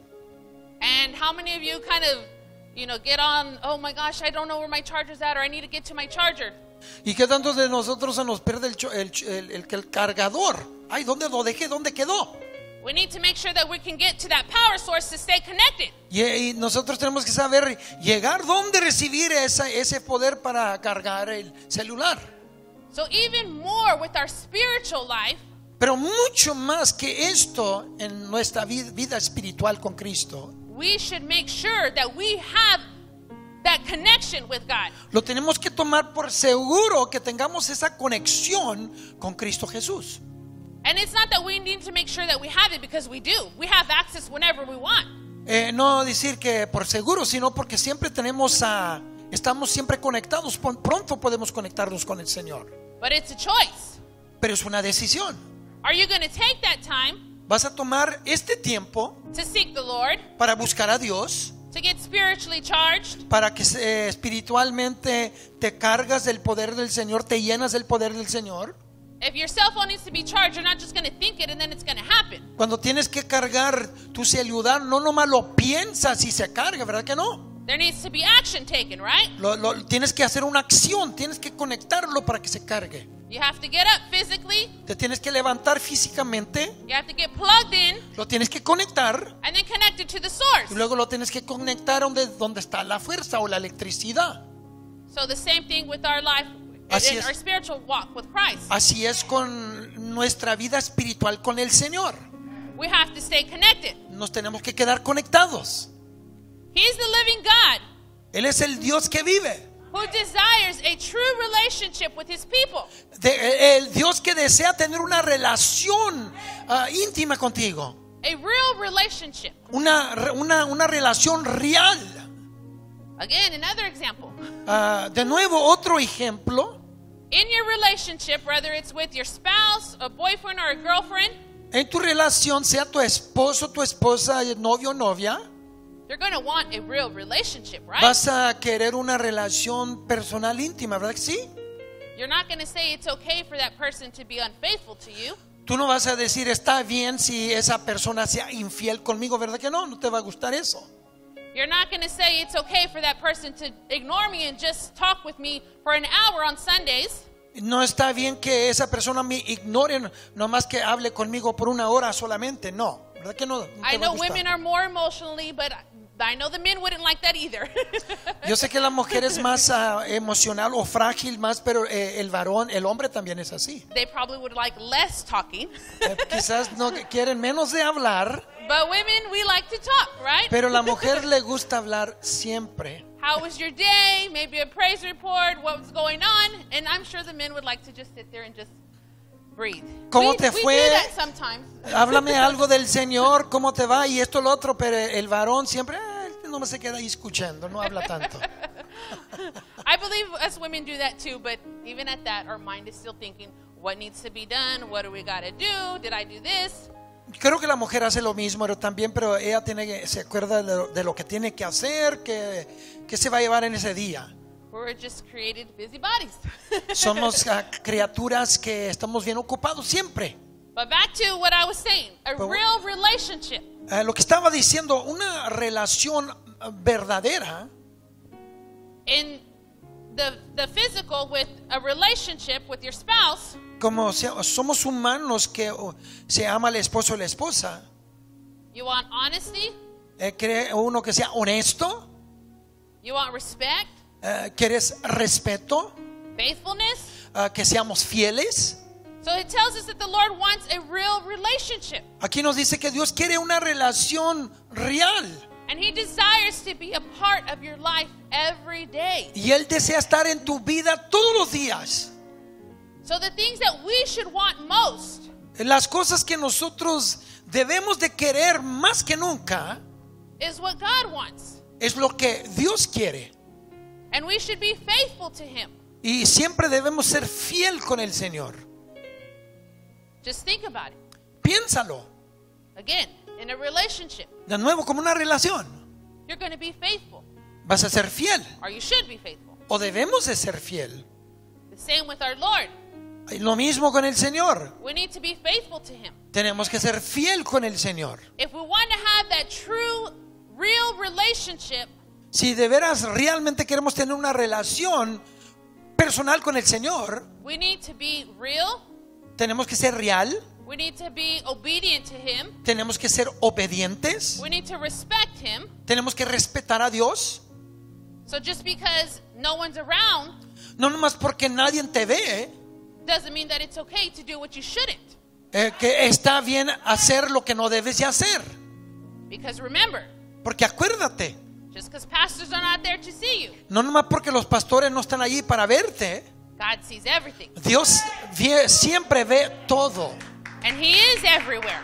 And how many of you kind of, you know, get on, oh my gosh, I don't know where my charger's at, or I need to get to my charger. ¿Y qué tantos de nosotros se nos pierde el, el, el, el, el cargador? Ay, ¿dónde lo dejé? ¿Dónde quedó? We need to make sure that we can get to that power source to stay connected. Y, y nosotros tenemos que saber llegar dónde recibir esa, ese poder para cargar el celular. So even more with our spiritual life, pero mucho más que esto en nuestra vida, vida espiritual con Cristo, we should make sure that we have that connection with God. Lo tenemos que tomar por seguro que tengamos esa conexión con Cristo Jesús. And it's not that we need to make sure that we have it, because we do. We have access whenever we want. Eh, no decir que por seguro, sino porque siempre tenemos a, estamos siempre conectados. Pronto podemos conectarnos con el Señor. But it's a choice. Pero es una decisión. Are you going to take that time? ¿Vas a tomar este tiempo to seek the Lord, para buscar a Dios, to get spiritually charged, para que eh, espiritualmente te cargas del poder del Señor, te llenas del poder del Señor? If your cell phone needs to be charged, you're not just going to think it and then it's going to happen. Cuando tienes que cargar tu celular, no nomás lo piensas y se carga, ¿verdad que no? There needs to be action taken, right? Lo, lo, tienes que hacer una acción, tienes que conectarlo para que se cargue. You have to get up physically. Te tienes que levantar físicamente, You have to get plugged in lo tienes que conectar and then connect it to the source. y luego lo tienes que conectar donde, donde está la fuerza o la electricidad. So the same thing with our life Así in es. our spiritual walk with Christ. Así es con nuestra vida espiritual con el Señor. We have to stay connected. Nos tenemos que quedar conectados. He's the living God Él es el Dios que vive, who desires a true relationship with his people. de, el Dios que desea tener una relación uh, íntima contigo, A real relationship. una, una, una relación real. Again, another example. Uh, de nuevo, otro ejemplo. In your relationship, whether it's with your spouse, a boyfriend, or a girlfriend, En tu relación, sea tu esposo, tu esposa, novio o novia, you're going to want a real relationship, right? vas a querer una relación personal íntima, ¿verdad que sí? You're not going to say it's okay for that person to be unfaithful to you. Tú no vas a decir, está bien si esa persona sea infiel conmigo, ¿verdad que no? No te va a gustar eso. You're not going to say it's okay for that person to ignore me and just talk with me for an hour on Sundays. No está bien que esa persona me ignore, nomás que hable conmigo por una hora solamente. No, ¿verdad que no? No te I va a know gustar. women are more emotionally, but I know the men wouldn't like that either. Yo sé que la mujer es más uh, emocional o frágil más, pero eh, el varón, el hombre también es así. They probably would like less talking. Eh, quizás no quieren menos de hablar, But women, we like to talk, right? pero la mujer le gusta hablar siempre. How was your day? Maybe a praise report. What was going on? And I'm sure the men would like to just sit there and just breathe. ¿Cómo we, te we fue? do that sometimes. Háblame algo del Señor, cómo te va y esto lo otro, pero el varón siempre eh, no se queda ahí escuchando, no habla tanto. I believe us women do that too, but even at that, our mind is still thinking, what needs to be done? What do we got to do? Did I do this? Creo que la mujer hace lo mismo, pero también, pero ella tiene que, se acuerda de lo, de lo que tiene que hacer, que, que se va a llevar en ese día. We're just created busy bodies. Somos uh, criaturas que estamos bien ocupados siempre. But back to what I was saying, a But- real relationship. Uh, lo que estaba diciendo, una relación uh, verdadera, In the, the physical, with a relationship with your spouse, como sea- somos humanos que uh, se ama el esposo o la esposa, you want honesty, eh, cree uno que sea honesto, you want respect, eh, quieres respeto, faithfulness. uh, que seamos fieles. So it tells us that the Lord wants a real relationship. Aquí nos dice que Dios quiere una relación real And He desires to be a part of your life every day. y Él desea estar en tu vida todos los días. So the things that we should want most Las cosas que nosotros debemos de querer más que nunca is what God wants. es lo que Dios quiere. And we should be faithful to Him. Y siempre debemos ser fiel con el Señor. Just think about it. Piénsalo. Again, in a relationship, De nuevo, como una relación. you're going to be faithful, Vas a ser fiel. or you should be faithful. o debemos de ser fiel. The same with our Lord. Lo mismo con el Señor. We need to be faithful to Him. Tenemos que ser fiel con el Señor. If we want to have that true, real relationship, Si de veras realmente queremos tener una relación personal con el Señor, we need to be real. tenemos que ser real, We need to be obedient to Him. tenemos que ser obedientes, We need to respect Him. tenemos que respetar a Dios. So just because no one's around No nomás porque nadie te ve, doesn't mean that it's okay to do what you shouldn't. eh, que está bien hacer lo que no debes de hacer. Because remember, Porque acuérdate, just because pastors are not there to see you, no nomás porque los pastores no están allí para verte, God sees everything. Dios vie- siempre ve todo. And He is everywhere.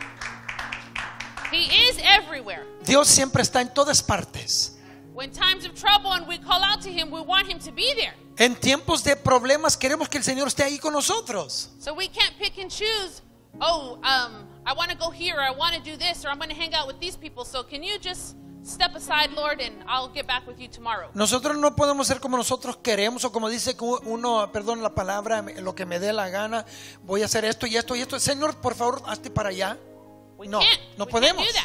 He is everywhere. Dios siempre está en todas partes. When times of trouble and we call out to Him, we want Him to be there. En tiempos de problemas queremos que el Señor esté ahí con nosotros. So we can't pick and choose, oh, um, I want to go here, or I want to do this, or I'm going to hang out with these people. So can you just step aside, Lord, and I'll get back with you tomorrow. Nosotros no podemos ser como nosotros queremos, o como dice que uno, perdón la palabra, lo que me dé la gana, voy a hacer esto y esto y esto. Señor, por favor, hazte para allá. We No, can't. no we podemos. Can't do that.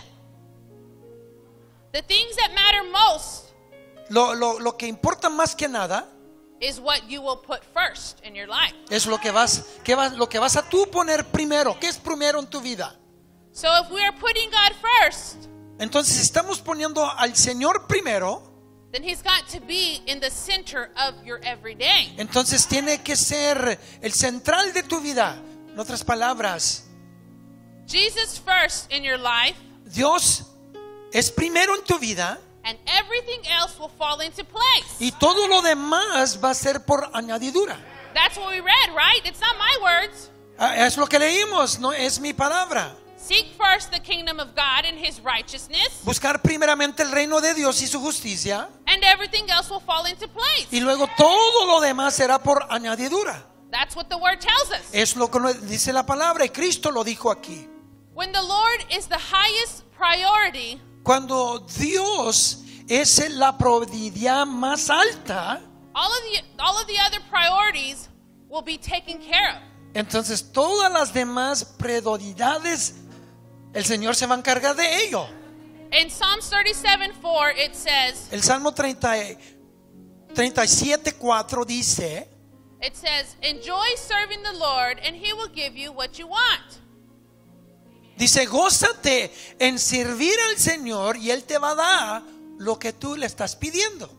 The things that matter most Lo, lo, lo que importa más que nada is what you will put first in your life. es lo que vas, que vas, lo que vas a tú poner primero. ¿Qué es primero en tu vida? So if we are putting God first, Entonces, si estamos poniendo al Señor primero, then He's got to be in the center of your everyday. entonces tiene que ser el central de tu vida. En otras palabras, Jesus first in your life, Dios es primero en tu vida and everything else will fall into place. y todo lo demás va a ser por añadidura. That's what we read, right? It's not my words. Ah, Es lo que leímos, no es mi palabra. Seek first the kingdom of God and His righteousness, Buscar primeramente el reino de Dios y su justicia, and everything else will fall into place. y luego todo lo demás será por añadidura. That's what the word tells us. Es lo que nos dice la palabra y Cristo lo dijo aquí. When the Lord is the highest priority, Cuando Dios es la prioridad más alta, all of the all of the other priorities will be taken care of. entonces todas las demás prioridades el Señor se va a encargar de ello. In Psalms thirty-seven four, it says, El Salmo treinta, treinta y siete cuatro dice, it says, enjoy serving the Lord, and He will give you what you want. dice, gózate en servir al Señor y Él te va a dar lo que tú le estás pidiendo.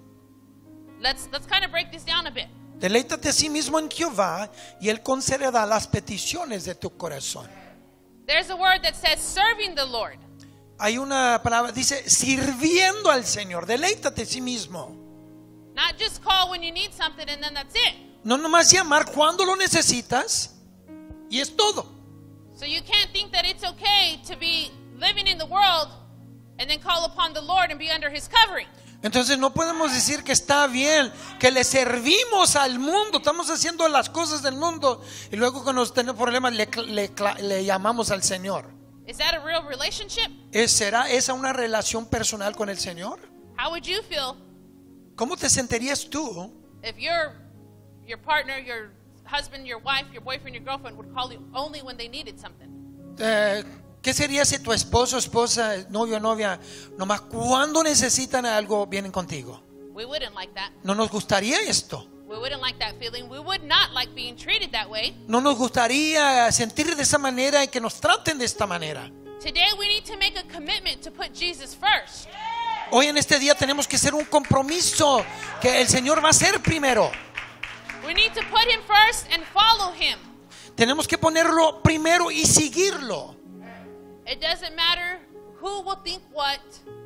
Let's let's kind of break this down a bit. Deleítate a sí mismo en Jehová y Él concederá las peticiones de tu corazón. There's a word that says serving the Lord. Hay una palabra, dice, sirviendo al Señor. Deleítate a sí mismo. Not just call when you need something and then that's it. No nomás llamar cuando lo necesitas y es todo. So you can't think that it's okay to be living in the world and then call upon the Lord and be under His covering. Entonces no podemos decir que está bien, que le servimos al mundo, estamos haciendo las cosas del mundo y luego cuando tenemos problemas le, le, le llamamos al Señor. Is that a real relationship? ¿Es- ¿Será esa una relación personal con el Señor? How would you feel ¿Cómo te sentirías tú if your your partner, your husband, your wife, your boyfriend, your girlfriend would call you only when they needed something? Eh, ¿Qué sería si tu esposo, esposa, novio, novia, nomás cuando necesitan algo vienen contigo? We wouldn't like that. ¿No nos gustaría esto? We wouldn't like that feeling. We would not like being treated that way. ¿No nos gustaría sentir de esa manera y que nos traten de esta manera? Today we need to make a commitment to put Jesus first. Hoy en este día tenemos que hacer un compromiso que el Señor va a hacer primero. We need to put Him first and follow Him. Tenemos que ponerlo primero y seguirlo. It doesn't matter who will think what.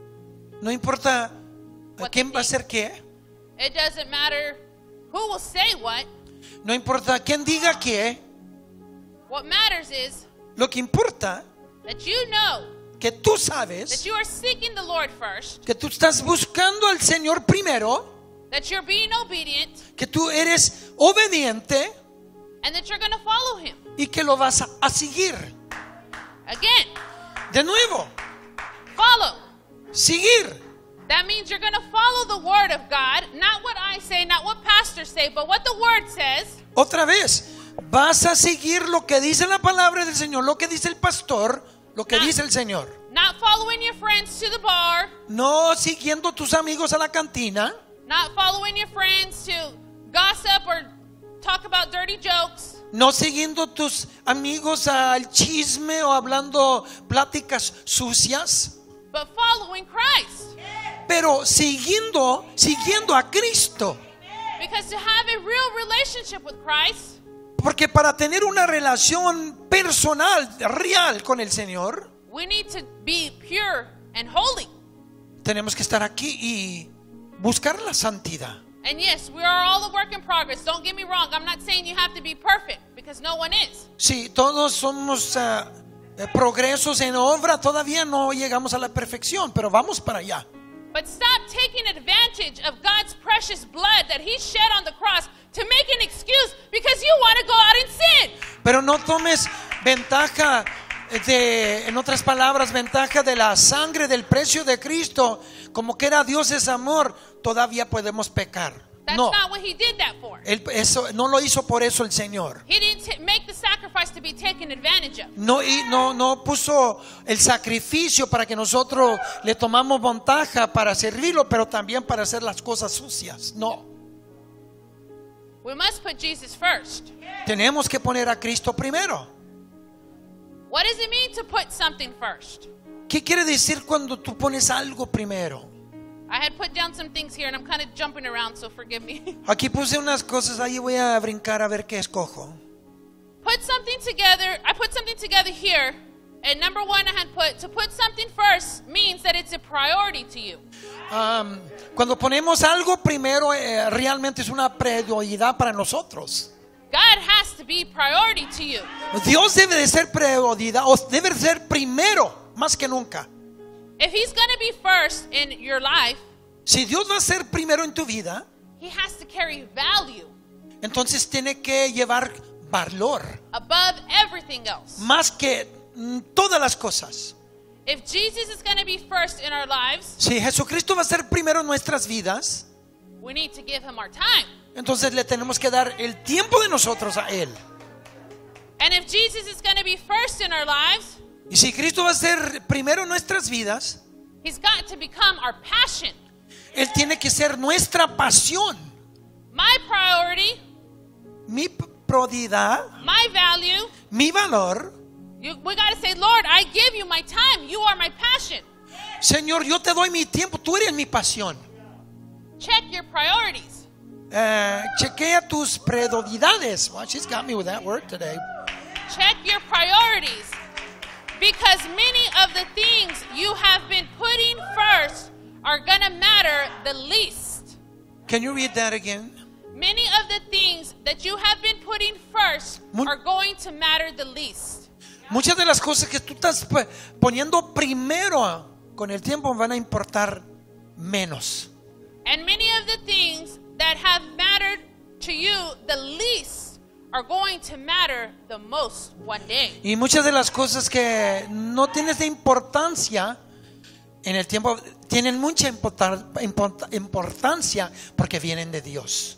No importa a What quién they va a think. hacer qué. It doesn't matter who will say what. No importa quién diga qué. What matters is Lo que importa that you know que tú that sabes you are seeking the Lord first, que tú estás buscando al Señor primero, that you're being obedient, que tú eres obediente and that you're going to follow Him. y que lo vas a, a seguir. Again, De nuevo, follow. seguir. That means you're going to follow the Word of God, not what I say, not what Pastor pastors say, but what the word says. Otra vez, vas a seguir lo que dice la palabra del Señor, lo que dice el pastor, lo que No. dice el Señor. Not following your friends to the bar. No siguiendo tus amigos a la cantina. Not following your friends to gossip or talk about dirty jokes. No siguiendo tus amigos al chisme o hablando pláticas sucias. But following Christ. Pero siguiendo, siguiendo a Cristo. Because to have a real relationship with Christ, Porque para tener una relación personal, real con el Señor, we need to be pure and holy. tenemos que estar aquí y buscar la santidad. And yes, we are all a work in progress. Don't get me wrong. I'm not saying you have to be perfect, because no one is. Sí, todos somos uh, eh, progresos en obra, todavía no llegamos a la perfección, pero vamos para allá. But stop taking advantage of God's precious blood that He shed on the cross to make an excuse because you want to go out and sin. Pero no tomes ventaja de, en otras palabras, ventaja de la sangre, del precio de Cristo, como que era Dios es amor, todavía podemos pecar. That's No, not what He did that for. él, eso, no lo hizo por eso el Señor. He didn't t- make the sacrifice to be taken advantage of. No, y no, no puso el sacrificio para que nosotros le tomamos ventaja para servirlo, pero también para hacer las cosas sucias. No, We must put Jesus first. tenemos que poner a Cristo primero. What does it mean to put something first? ¿Qué quiere decir cuando tú pones algo primero? I had put down some things here and I'm kind of jumping around, so forgive me. Aquí puse unas cosas, ahí voy a brincar a ver qué escojo. Put something together. I put something together here. And number one, I had put to put something first means that it's a priority to you. Um, cuando ponemos algo primero, eh, realmente es una prioridad para nosotros. God has to be priority to you. Dios debe de ser prioridad, o debe de ser primero, más que nunca. If He's going to be first in your life, Si Dios va a ser primero en tu vida, He has to carry value entonces tiene que llevar valor, above everything else. más que mm, todas las cosas. If Jesus is going to be first in our lives, Si Jesucristo va a ser primero en nuestras vidas, we need to give Him our time. entonces le tenemos que dar el tiempo de nosotros a Él. And if Jesus is going to be first in our lives, Y si Cristo va a ser primero en nuestras vidas, He's got to become our passion. Él tiene que ser nuestra pasión, My priority, mi prioridad, my value. mi valor. You, we got to say, Lord, I give you my time. You are my passion. Señor, yo te doy mi tiempo, tú eres mi pasión. Check your priorities. Eh, chequea tus prioridades. Well, she's got me with that word today. Check your priorities. Because many of the things you have been putting first are going to matter the least. Can you read that again? Many of the things that you have been putting first Mu- are going to matter the least. Muchas de las cosas que tú estás p- poniendo primero con el tiempo van a importar menos. And many of the things that have mattered to you the least are going to matter the most one day. Y muchas de las cosas que no tienes de importancia en el tiempo tienen mucha importar- import- importancia porque vienen de Dios.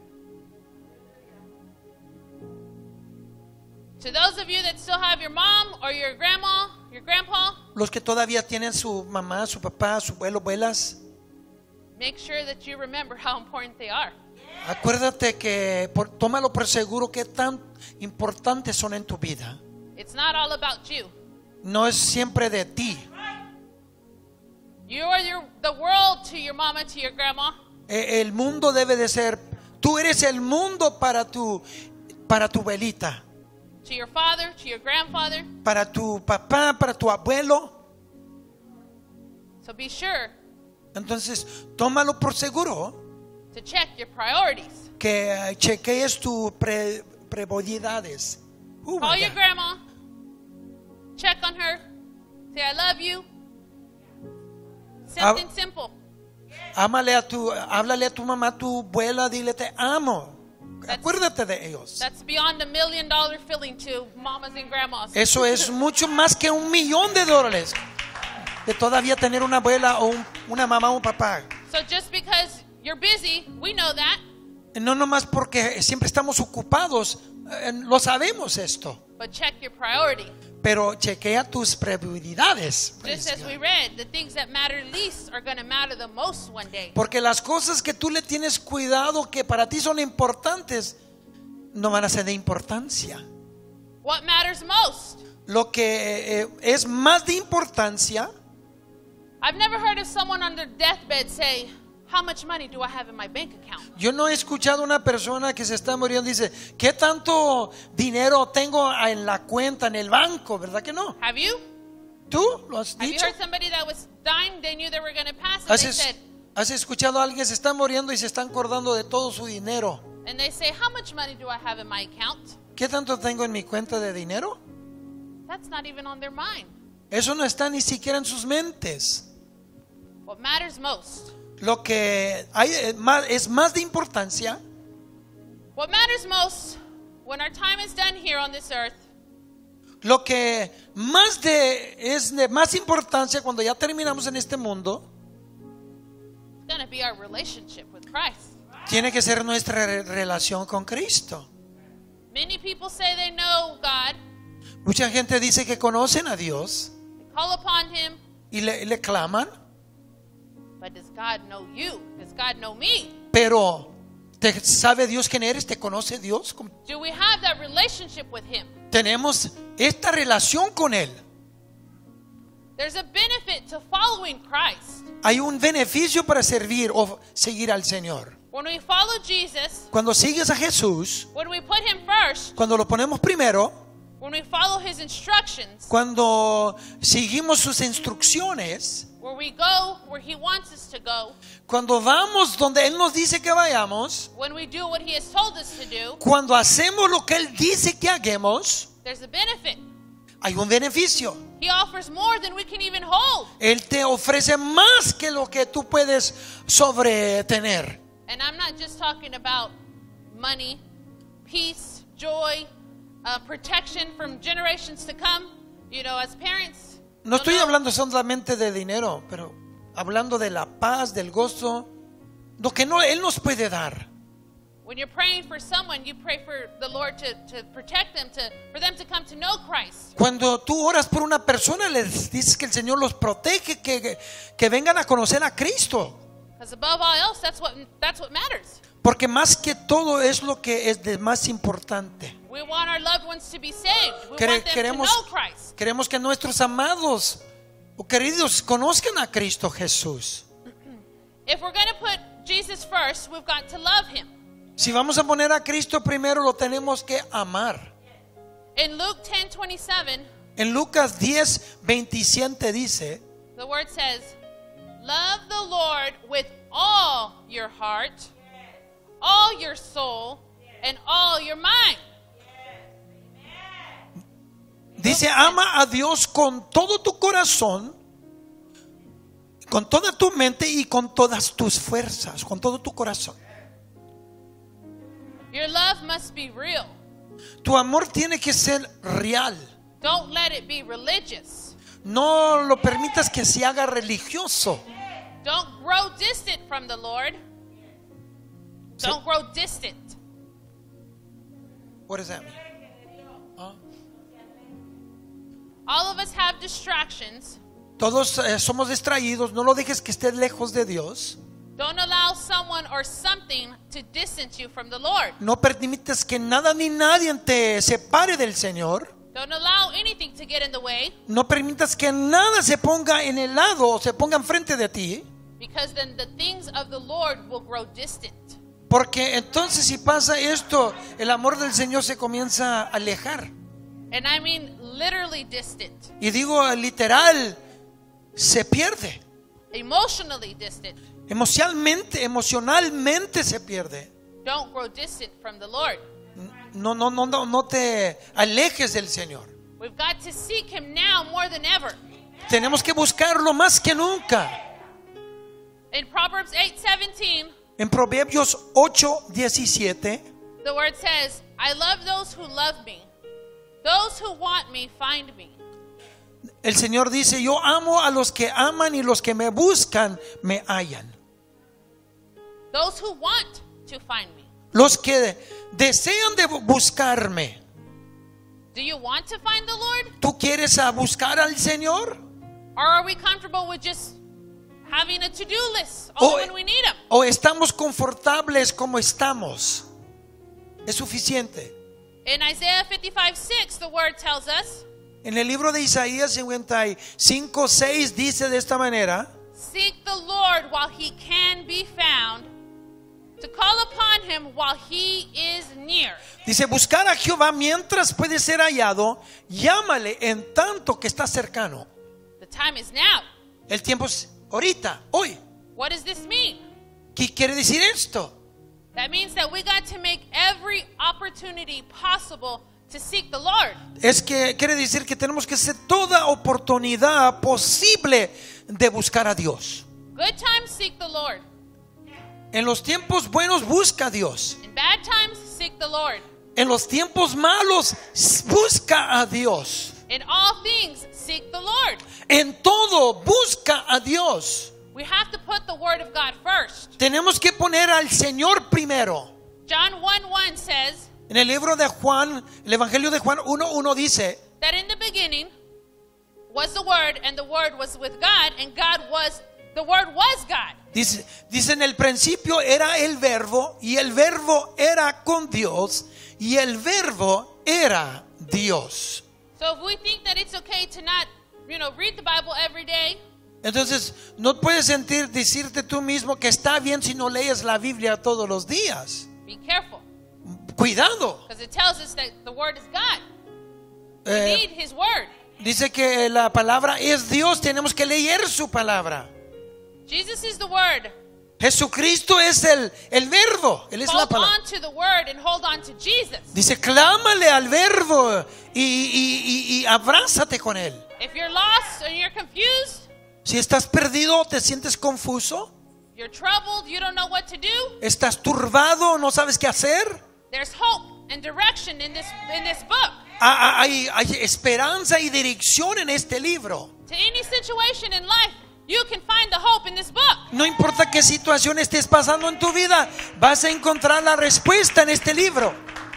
To those of you that still have your mom or your grandma, your grandpa, Los que todavía tienen su mamá, su papá, su abuelo, abuelas, make sure that you remember how important they are. acuérdate que por, tómalo por seguro que tan importantes son en tu vida. It's not all about you. No es siempre de ti. You are your, the world to your mama, to your grandma. Eh, El mundo debe de ser, tú eres el mundo para tu, para tu abuelita, To your father, to your grandfather. para tu papá, para tu abuelo. So be sure Entonces, tómalo por seguro to check your priorities. que eh, chequees tus pre, prioridades. Uh, Call my your God. grandma. Check on her. Say, I love you. Something Ah. simple. Ámale a tu, háblale a tu mamá, a tu abuela, dile te amo. That's- Acuérdate de ellos. That's beyond a million dollar feeling to mamas and grandmas. Eso es mucho más que un millón de dólares de todavía tener una abuela o un- una mamá o un papá. So just because you're busy, we know that. No nomás porque siempre estamos ocupados, eh, lo sabemos esto. But check your priority. Pero chequea tus prioridades. Just as we read, the things that matter least are going to matter the most one day. Porque las cosas que tú le tienes cuidado, que para ti son importantes, no van a ser de importancia. What matters most? Lo que eh, es más de importancia. I've never heard of someone on their deathbed say, how much money do I have in my bank account? Yo no he escuchado una persona que se está muriendo y dice, ¿qué tanto dinero tengo en la cuenta, en el banco? ¿Verdad que no? Have you? ¿Tú lo has Have you dicho? heard somebody that was dying, they knew they were going to pass, and ¿Has, they es- said, has escuchado a alguien que se está muriendo y se está acordando de todo su dinero? and they say, how much money do I have in my account? ¿Qué tanto tengo en mi cuenta de dinero? That's not even on their mind. Eso no está ni siquiera en sus mentes. What matters most? Lo que hay es más, es más de importancia. What matters most when our time is done here on this earth Lo que más de es de más importancia cuando ya terminamos en este mundo is going to be our relationship with Christ. tiene que ser nuestra re- relación con Cristo. Many people say they know God, Mucha gente dice que conocen a Dios they call upon Him, y le, le claman, but does God know you? Does God know me? pero ¿te sabe Dios quién eres? ¿Te conoce Dios? Do we have that relationship with Him? Tenemos esta relación con Él. There's a benefit to following Christ. Hay un beneficio para servir o seguir al Señor. When we follow Jesus, Cuando sigues a Jesús, when we put Him first, cuando lo ponemos primero, when we follow His instructions, cuando seguimos sus instrucciones, where we go where He wants us to go, cuando vamos donde Él nos dice que vayamos, when we do what He has told us to do, cuando hacemos lo que Él dice que hagamos, there's a benefit. hay un beneficio. He offers more than we can even hold. Él te ofrece más que lo que tú puedes sobretener. And I'm not just talking about money, peace, joy, uh, protection from generations to come. You know, as parents, No estoy you'll know- hablando solamente de dinero, pero hablando de la paz, del gozo, lo que no Él nos puede dar. when you're praying for someone, you pray for the Lord to, to protect them, to for them to come to know Christ. Cuando tú oras por una persona, les dices que el Señor los protege, que, que vengan a conocer a Cristo. Because above all else, that's what that's what matters. Porque más que todo es lo que es de más importante. We want our loved ones to be saved. We Quere- want them queremos, to know Christ. queremos que nuestros amados o queridos conozcan a Cristo Jesús. If we're going to put Jesus first, we've got to love Him. Si vamos a poner a Cristo primero, lo tenemos que amar. In Luke ten twenty-seven, En Lucas diez veintisiete dice, the word says, love the Lord with all your heart, all your soul, and all your mind. dice, ama a Dios con todo tu corazón, con toda tu mente y con todas tus fuerzas, con todo tu corazón. Your love must be real. Tu amor tiene que ser real. Don't let it be religious. No lo permitas que se haga religioso. Don't grow distant from the Lord. Don't grow distant. What does that mean? All of us have distractions. Todos eh, somos distraídos. No lo dejes que estés lejos de Dios. Don't allow someone or something to distance you from the Lord. No permitas que nada ni nadie te separe del Señor. Don't allow anything to get in the way, No permitas que nada se ponga en el lado o se ponga enfrente de ti. because then the things of the Lord will grow distant. Porque entonces si pasa esto, el amor del Señor se comienza a alejar. And I mean literally distant, Y digo literal, se pierde. emotionally distant. Emocionalmente, emocionalmente se pierde. Don't grow distant from the Lord. No, no, no, no, no te alejes del Señor. We've got to seek Him now more than ever. Tenemos que buscarlo más que nunca. In Proverbs eight seventeen, En Proverbios ocho diecisiete the word says, I love those who love me. Those who want me find me. el Señor dice, yo amo a los que aman y los que me buscan me hallan. Those who want to find me. los que desean de buscarme. Do you want to find the Lord? ¿Tú quieres a buscar al Señor? Or are we comfortable with just having a to-do list O, only when we need Him? o estamos confortables como estamos? ¿Es suficiente? In Isaiah fifty-five six, the word tells us, En el libro de Isaías cincuenta y cinco seis dice de esta manera: seek the Lord while He can be found, to call upon Him while He is near. Dice, buscar a Jehová mientras puede ser hallado, llámale en tanto que está cercano. The time is now. El tiempo es ahorita, hoy. What does this mean? ¿Qué quiere decir esto? That means that we got to make every opportunity possible to seek the Lord. Es que quiere decir que tenemos que hacer toda oportunidad posible de buscar a Dios. Good times, seek the Lord. En los tiempos buenos busca a Dios. In bad times, seek the Lord. En los tiempos malos busca a Dios. In all things, seek the Lord. En todo busca a Dios. We have to put the word of God first. Tenemos que poner al Señor primero. John one one says En el libro de Juan, el Evangelio de Juan uno uno dice: that in the beginning was the Word, and the Word was with God, and God was, the Word was God. Dice, dice en el principio era el verbo, y el verbo era con Dios, y el verbo era Dios. So if we think that it's okay to not, you know, read the Bible every day, Entonces no puedes sentir, decirte tú mismo que está bien si no lees la Biblia todos los días. be careful, Cuidado. because it tells us that the Word is God. We Eh, need His Word. dice que la palabra es Dios, tenemos que leer su palabra. Jesus is the Word. Jesucristo es el, el verbo, Él es la Hold palabra. on to the Word and hold on to Jesus. Dice, clámale al verbo y, y, y, y abrázate con Él. If you're lost and you're confused, Si estás perdido, te sientes confuso, you're troubled, you don't know what to do, estás turbado, no sabes qué hacer, there's hope and direction in this in this book. Ah, ah, hay, hay esperanza y dirección en este libro. To any situation in life, you can find the hope in this book. No importa qué situación estés pasando en tu vida, vas a encontrar la respuesta en este libro.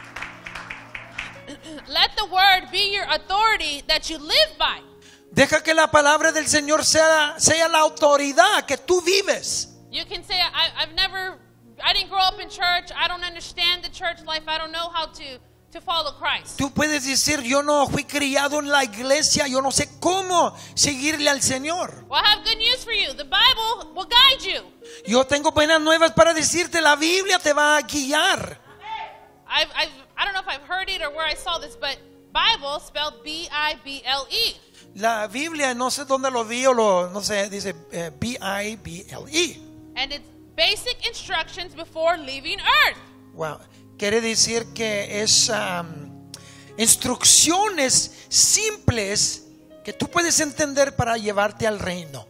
Let the word be your authority that you live by. Deja que la palabra del Señor sea, sea la autoridad que tú vives. You can say, I, I've never, I didn't grow up in church. I don't understand the church life. I don't know how to, to follow Christ. Tú puedes decir, yo no fui criado en la iglesia, yo no sé cómo seguirle al Señor. Well, I have good news for you. The Bible will guide you. Yo tengo buenas nuevas para decirte, la Biblia te va a guiar. I've, I've, I don't know if I've heard it or where I saw this, but Bible spelled B I B L E. La Biblia, no sé dónde lo vi o lo, no sé, dice eh, B I B L E. And it's basic instructions before leaving earth. Wow. Quiere decir que es um, instrucciones simples que tú puedes entender para llevarte al reino.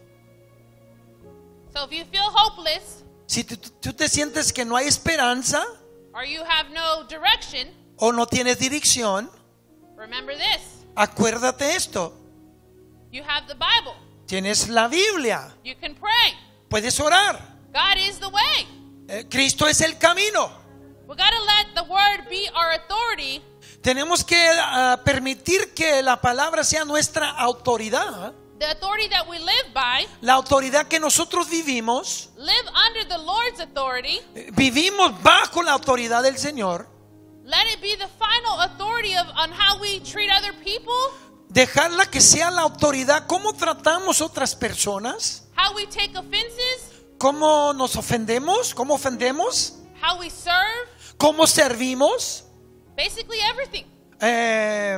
So if you feel hopeless Si tú, tú te sientes que no hay esperanza or you have no direction, o no tienes dirección, remember this. acuérdate esto. You have the Bible. Tienes la Biblia, You can pray. puedes orar. God is the way. Eh, Cristo es el camino. We got to let the word be our authority. Tenemos que uh, permitir que la palabra sea nuestra autoridad. The authority that we live by, La autoridad que nosotros vivimos, live under the Lord's authority. eh, vivimos bajo la autoridad del Señor. Let it be the final authority of on how we treat other people, Dejarla que sea la autoridad, cómo tratamos otras personas, how we take offenses, cómo nos ofendemos, cómo ofendemos, how we serve, cómo servimos, basically everything. eh,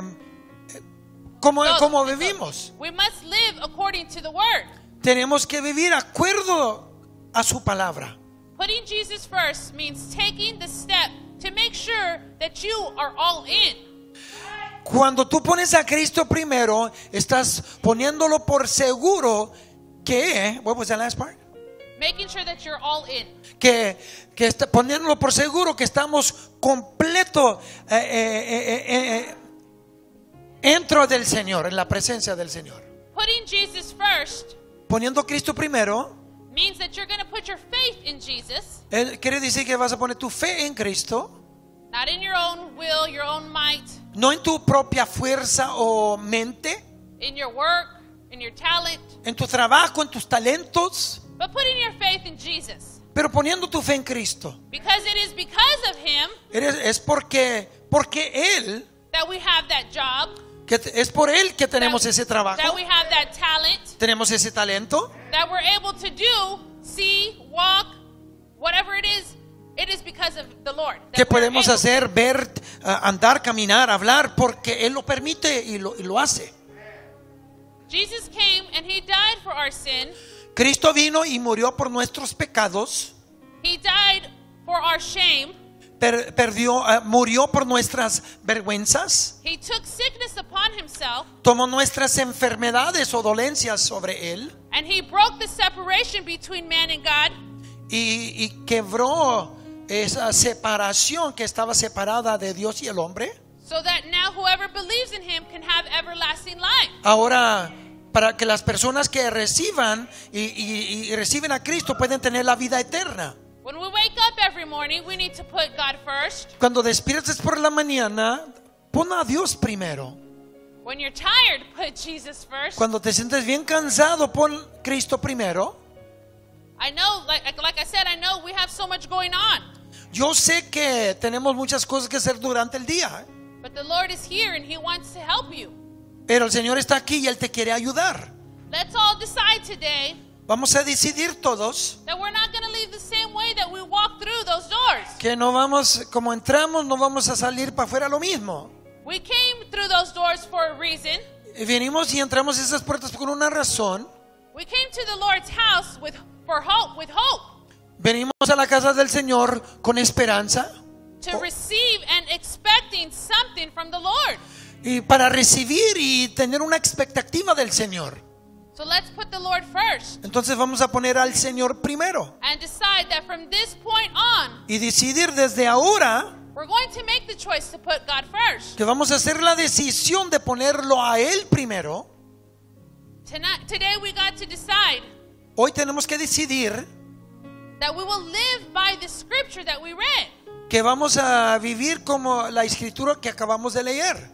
cómo, So- cómo so vivimos. we must live according to the word. Tenemos que vivir de acuerdo a su palabra. Putting Jesus first means taking the step to make sure that you are all in. Cuando tú pones a Cristo primero, estás poniéndolo por seguro que, what was the last part? Making sure that you're all in. Que, que está poniéndolo por seguro que estamos completo eh, eh, eh, eh, eh, dentro del Señor, en la presencia del Señor. Putting Jesus first Poniendo a Cristo primero means that you're going to put your faith in Jesus, Él quiere decir que vas a poner tu fe en Cristo, not in your own will, your own might, no en tu propia fuerza o mente, in your work, in your talent, en tu trabajo, en tus talentos, but putting your faith in Jesus. pero poniendo tu fe en Cristo. Because it is because of him Eres- Es porque, porque Él, that we have that job, que te- es por Él que that, tenemos ese trabajo, that we have that talent, tenemos ese talento, that we're able to do, see, walk, whatever it is. It is because of the Lord. that que we're podemos able- hacer, ver, ah, andar, caminar, hablar, porque Él lo permite y lo, y lo hace. Jesus came and he died for our sin. Cristo vino y murió por nuestros pecados, He died for our shame. per- perdió, ah, murió por nuestras vergüenzas, He took sickness upon himself, tomó nuestras enfermedades o dolencias sobre Él and he broke the separation between man and God, y, y quebró esa separación que estaba separada de Dios y el hombre. so that now whoever believes in him can have everlasting life. Ahora, para que las personas que reciban y, y- y reciben a Cristo pueden tener la vida eterna. When we wake up every morning, we need to put God first. Cuando despiertes por la mañana, pon a Dios primero. When you're tired, put Jesus first. Cuando te sientes bien cansado, pon Cristo primero. I know, like, like I said, I know we have so much going on, Yo sé que tenemos muchas cosas que hacer durante el día, but the Lord is here and he wants to help you. pero el Señor está aquí y Él te quiere ayudar. Let's all decide today Vamos a decidir todos that we're not going to leave the same way that we walked through those doors. que no vamos, como entramos, no vamos a salir para afuera lo mismo. We came through those doors for a reason. Y venimos y entramos esas puertas por una razón. We came to the Lord's house with for hope, with hope, Venimos a la casa del Señor con esperanza to receive and expecting something from the Lord. y para recibir y tener una expectativa del Señor. So let's put the Lord first Entonces vamos a poner al Señor primero and decide that from this point on, y decidir desde ahora we're going to make the choice to put God first. que vamos a hacer la decisión de ponerlo a Él primero. Tonight, today we got to decide Hoy tenemos que decidir that we will live by the scripture that we read. que vamos a vivir como la escritura que acabamos de leer.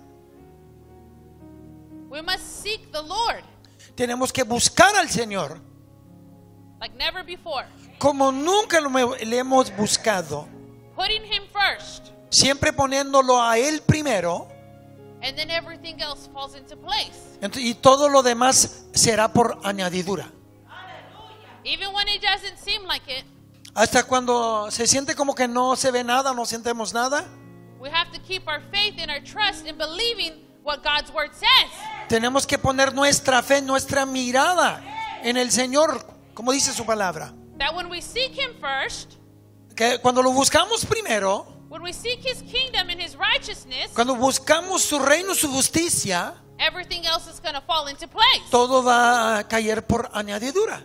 We must seek the Lord Tenemos que buscar al Señor like never before, como nunca lo me- le hemos buscado, putting him first, siempre poniéndolo a Él primero, and then everything else falls into place. ent- y todo lo demás será por añadidura. Even when it doesn't seem like it, Hasta cuando se siente como que no se ve nada, no sentimos nada, we have to keep our faith and our trust in believing what God's word says. tenemos que poner nuestra fe, nuestra mirada en el Señor, como dice su palabra. That when we seek him first, Que cuando lo buscamos primero, when we seek his kingdom and his righteousness, cuando buscamos su reino, su justicia, everything else is going to fall into place. todo va a caer por añadidura.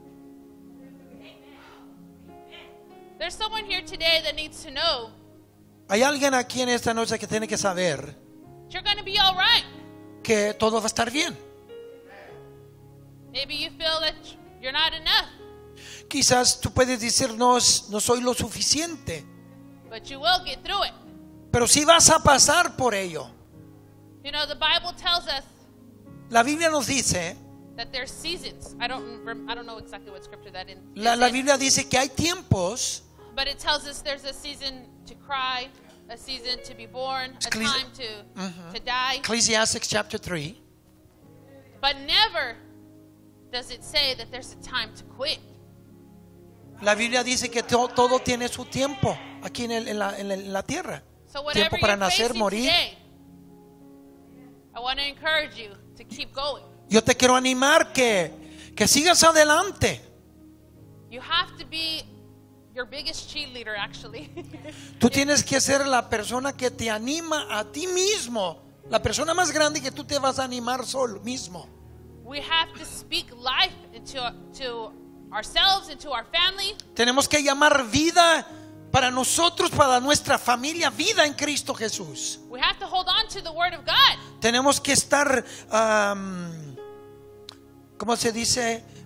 There's someone here today that needs to know Hay alguien aquí en esta noche que tiene que saber that you're going to be all right. que todo va a estar bien. Maybe you feel that you're not enough, Quizás tú puedes decir no, es- no soy lo suficiente, but you will get through it. pero sí vas a pasar por ello. You know, the Bible tells us La Biblia nos dice, that there's seasons. I don't rem- I don't know exactly what scripture that in, la, is la in, Biblia dice que hay tiempos, but it tells us there's a season to cry, a season to be born, a Ecclesi- time to to die. Ecclesiastes chapter three, But never does it say that there's a time to quit. la Biblia dice que to- todo tiene su tiempo aquí en, el- en la, en la- en la tierra. So whatever Tiempo para you're nacer, facing morir. today, I want to encourage you to keep going. Yo te quiero animar que, que sigas adelante. You have to be your biggest cheerleader, actually. Tú tienes que ser la persona que te anima a ti mismo, la persona más grande que tú te vas a animar solo mismo. We have to speak life into to ourselves, into our family. Tenemos que llamar vida para nosotros, para nuestra familia, vida en Cristo Jesús. We have to hold on to the word of God. Tenemos que estar, um, ¿cómo se dice?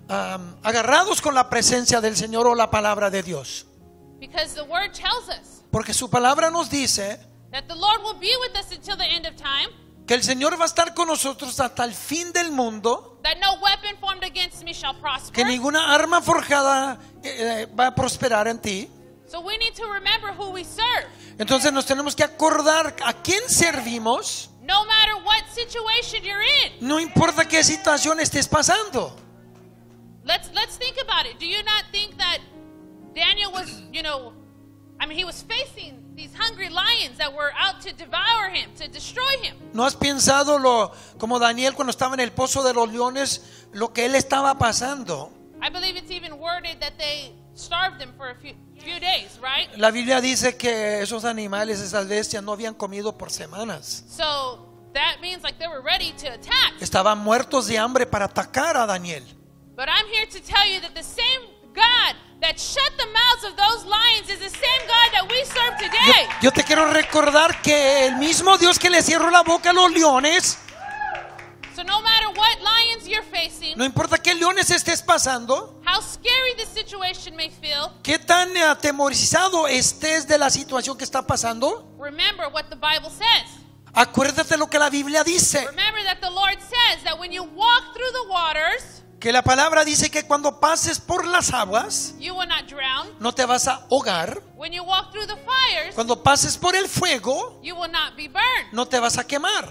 um, agarrados con la presencia del Señor o la palabra de Dios. Because the word tells us Porque su palabra nos dice that the Lord will be with us until the end of time, que el Señor va a estar con nosotros hasta el fin del mundo, that no weapon formed against me shall prosper. que ninguna arma forjada eh, va a prosperar en ti. So we need to remember who we serve. Entonces nos tenemos que acordar a quién servimos, No matter what situation you're in. no importa qué situación estés pasando. Let's let's think about it. Do you not think that Daniel was, you know, I mean, he was facing these hungry lions that were out to devour him, to destroy him. ¿No has pensado lo como Daniel cuando estaba en el pozo de los leones, lo que él estaba pasando? I believe it's even worded that they starved him for a few few days, right? La Biblia dice que esos animales, esas bestias, no habían comido por semanas. So that means like they were ready to attack. Estaban muertos de hambre para atacar a Daniel. But I'm here to tell you that the same God that shut the mouths of those lions is the same God that we serve Yo, today. yo te quiero recordar que el mismo Dios que le cerró la boca a los leones, So no matter what lions you're facing, no importa qué leones estés pasando, how scary the situation may feel, qué tan atemorizado estés de la situación que está pasando, remember what the Bible says. acuérdate lo que la Biblia dice. Remember that the Lord says that when you walk through the waters, Que la palabra dice que cuando pases por las aguas, you will not drown. no te vas a ahogar. When you walk through the fires, Cuando pases por el fuego, you will not be burned. no te vas a quemar.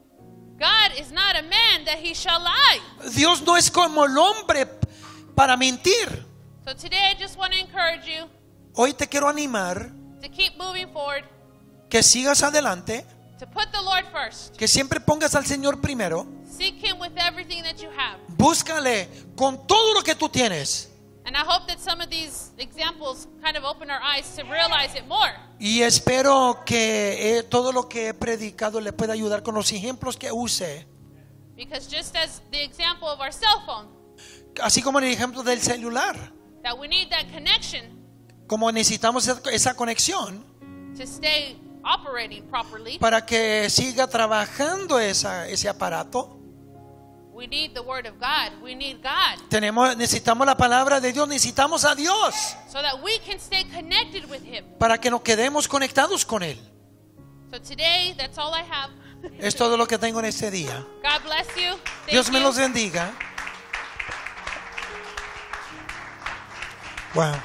God is not a man that he shall lie. Dios no es como el hombre para mentir. So today I just want to encourage you Hoy te quiero animar to keep moving forward, que sigas adelante, to put the Lord first. que siempre pongas al Señor primero. Seek him with everything that you have. Búscale con todo lo que tú tienes. And I hope that some of these examples kind of open our eyes to realize it more. Y espero que eh, todo lo que he predicado le pueda ayudar con los ejemplos que use. Because just as the example of our cell phone, Así como en el ejemplo del celular. that we need that connection Como necesitamos esa- esa conexión to stay operating properly, para que siga trabajando esa, ese aparato. we need the Word of God. We need God Tenemos, necesitamos la palabra de Dios, necesitamos a Dios so that we can stay connected with him. para que nos quedemos conectados con Él. So today, that's all I have. Es todo lo que tengo en este día. God bless you. Thank Dios me you. los bendiga. Wow.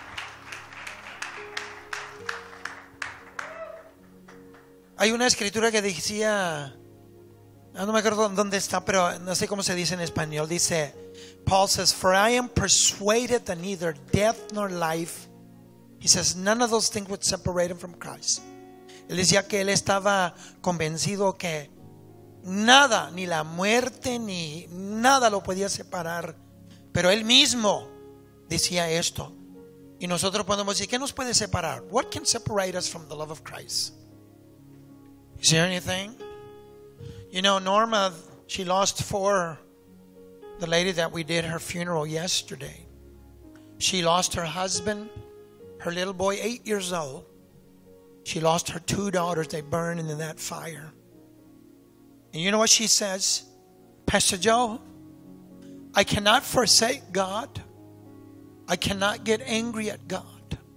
Hay una escritura que decía, ah, no me acuerdo dónde está, pero no sé cómo se dice en español. Dice, Paul says, for I am persuaded that neither death nor life, he says, none of those things would separate him from Christ. Él decía que él estaba convencido que nada, ni la muerte, ni nada lo podía separar. Pero él mismo decía esto. Y nosotros podemos decir, ¿qué nos puede separar? What can separate us from the love of Christ? Is there anything? You know, Norma, she lost four. The lady that we did her funeral yesterday. She lost her husband, her little boy, eight years old. She lost her two daughters. They burned in that fire. And you know what she says? Pastor Joe, I cannot forsake God. I cannot get angry at God.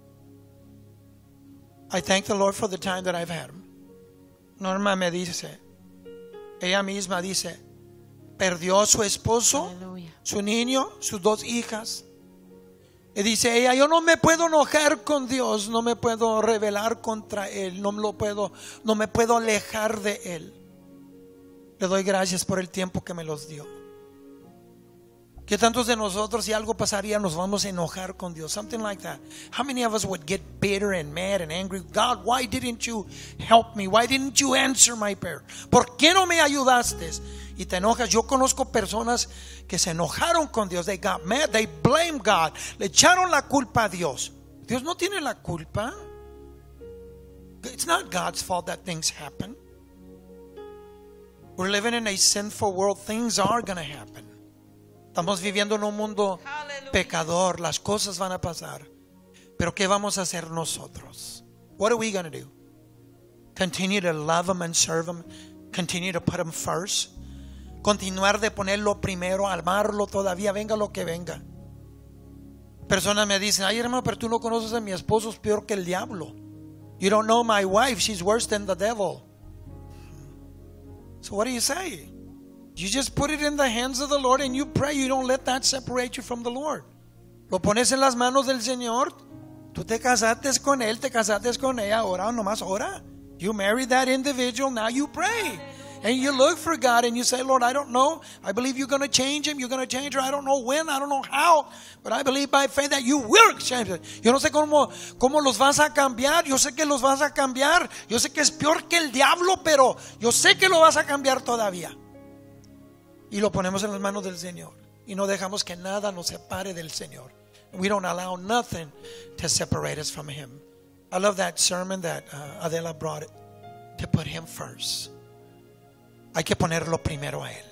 I thank the Lord for the time that I've had him. Norma me dice, ella misma dice, perdió su esposo, Aleluya. su niño, sus dos hijas. Y dice ella, yo no me puedo enojar con Dios, no me puedo rebelar contra Él, no me lo puedo, no me puedo alejar de Él. Le doy gracias por el tiempo que me los dio. ¿Qué tantos de nosotros, si algo pasaría, nos vamos a enojar con Dios? Something like that. How many of us would get bitter and mad and angry? God, why didn't you help me? Why didn't you answer my prayer? ¿Por qué no me ayudaste? Y te enojas. Yo conozco personas que se enojaron con Dios. They got mad. They blamed God. Le echaron la culpa a Dios. Dios no tiene la culpa. It's not God's fault that things happen. We're living in a sinful world. Things are going to happen. Estamos viviendo en un mundo pecador. Las cosas van a pasar. Pero ¿qué vamos a hacer nosotros? What are we going to do? Continue to love Him and serve Him. Continue to put Him first. continuar de ponerlo primero, amarlo todavía, venga lo que venga. Personas me dicen, ay hermano, pero tú no conoces a mi esposo, es peor que el diablo. You don't know my wife, she's worse than the devil. So what do you say? You just put it in the hands of the Lord and you pray. You don't let that separate you from the Lord. Lo pones en las manos del Señor. Tú te casaste con él, te casaste con ella, ahora nomás ora. You married that individual, now you pray. And you look for God and you say, Lord, I don't know. I believe you're going to change him. You're going to change her. I don't know when. I don't know how. But I believe by faith that you will change him. Yo no sé cómo, cómo los vas a cambiar. Yo sé que los vas a cambiar. Yo sé que es peor que el diablo, pero yo sé que lo vas a cambiar todavía. Y lo ponemos en las manos del Señor. Y no dejamos que nada nos separe del Señor. We don't allow nothing to separate us from him. I love that sermon that uh, Adela brought it. To put him first. Hay que ponerlo primero a él.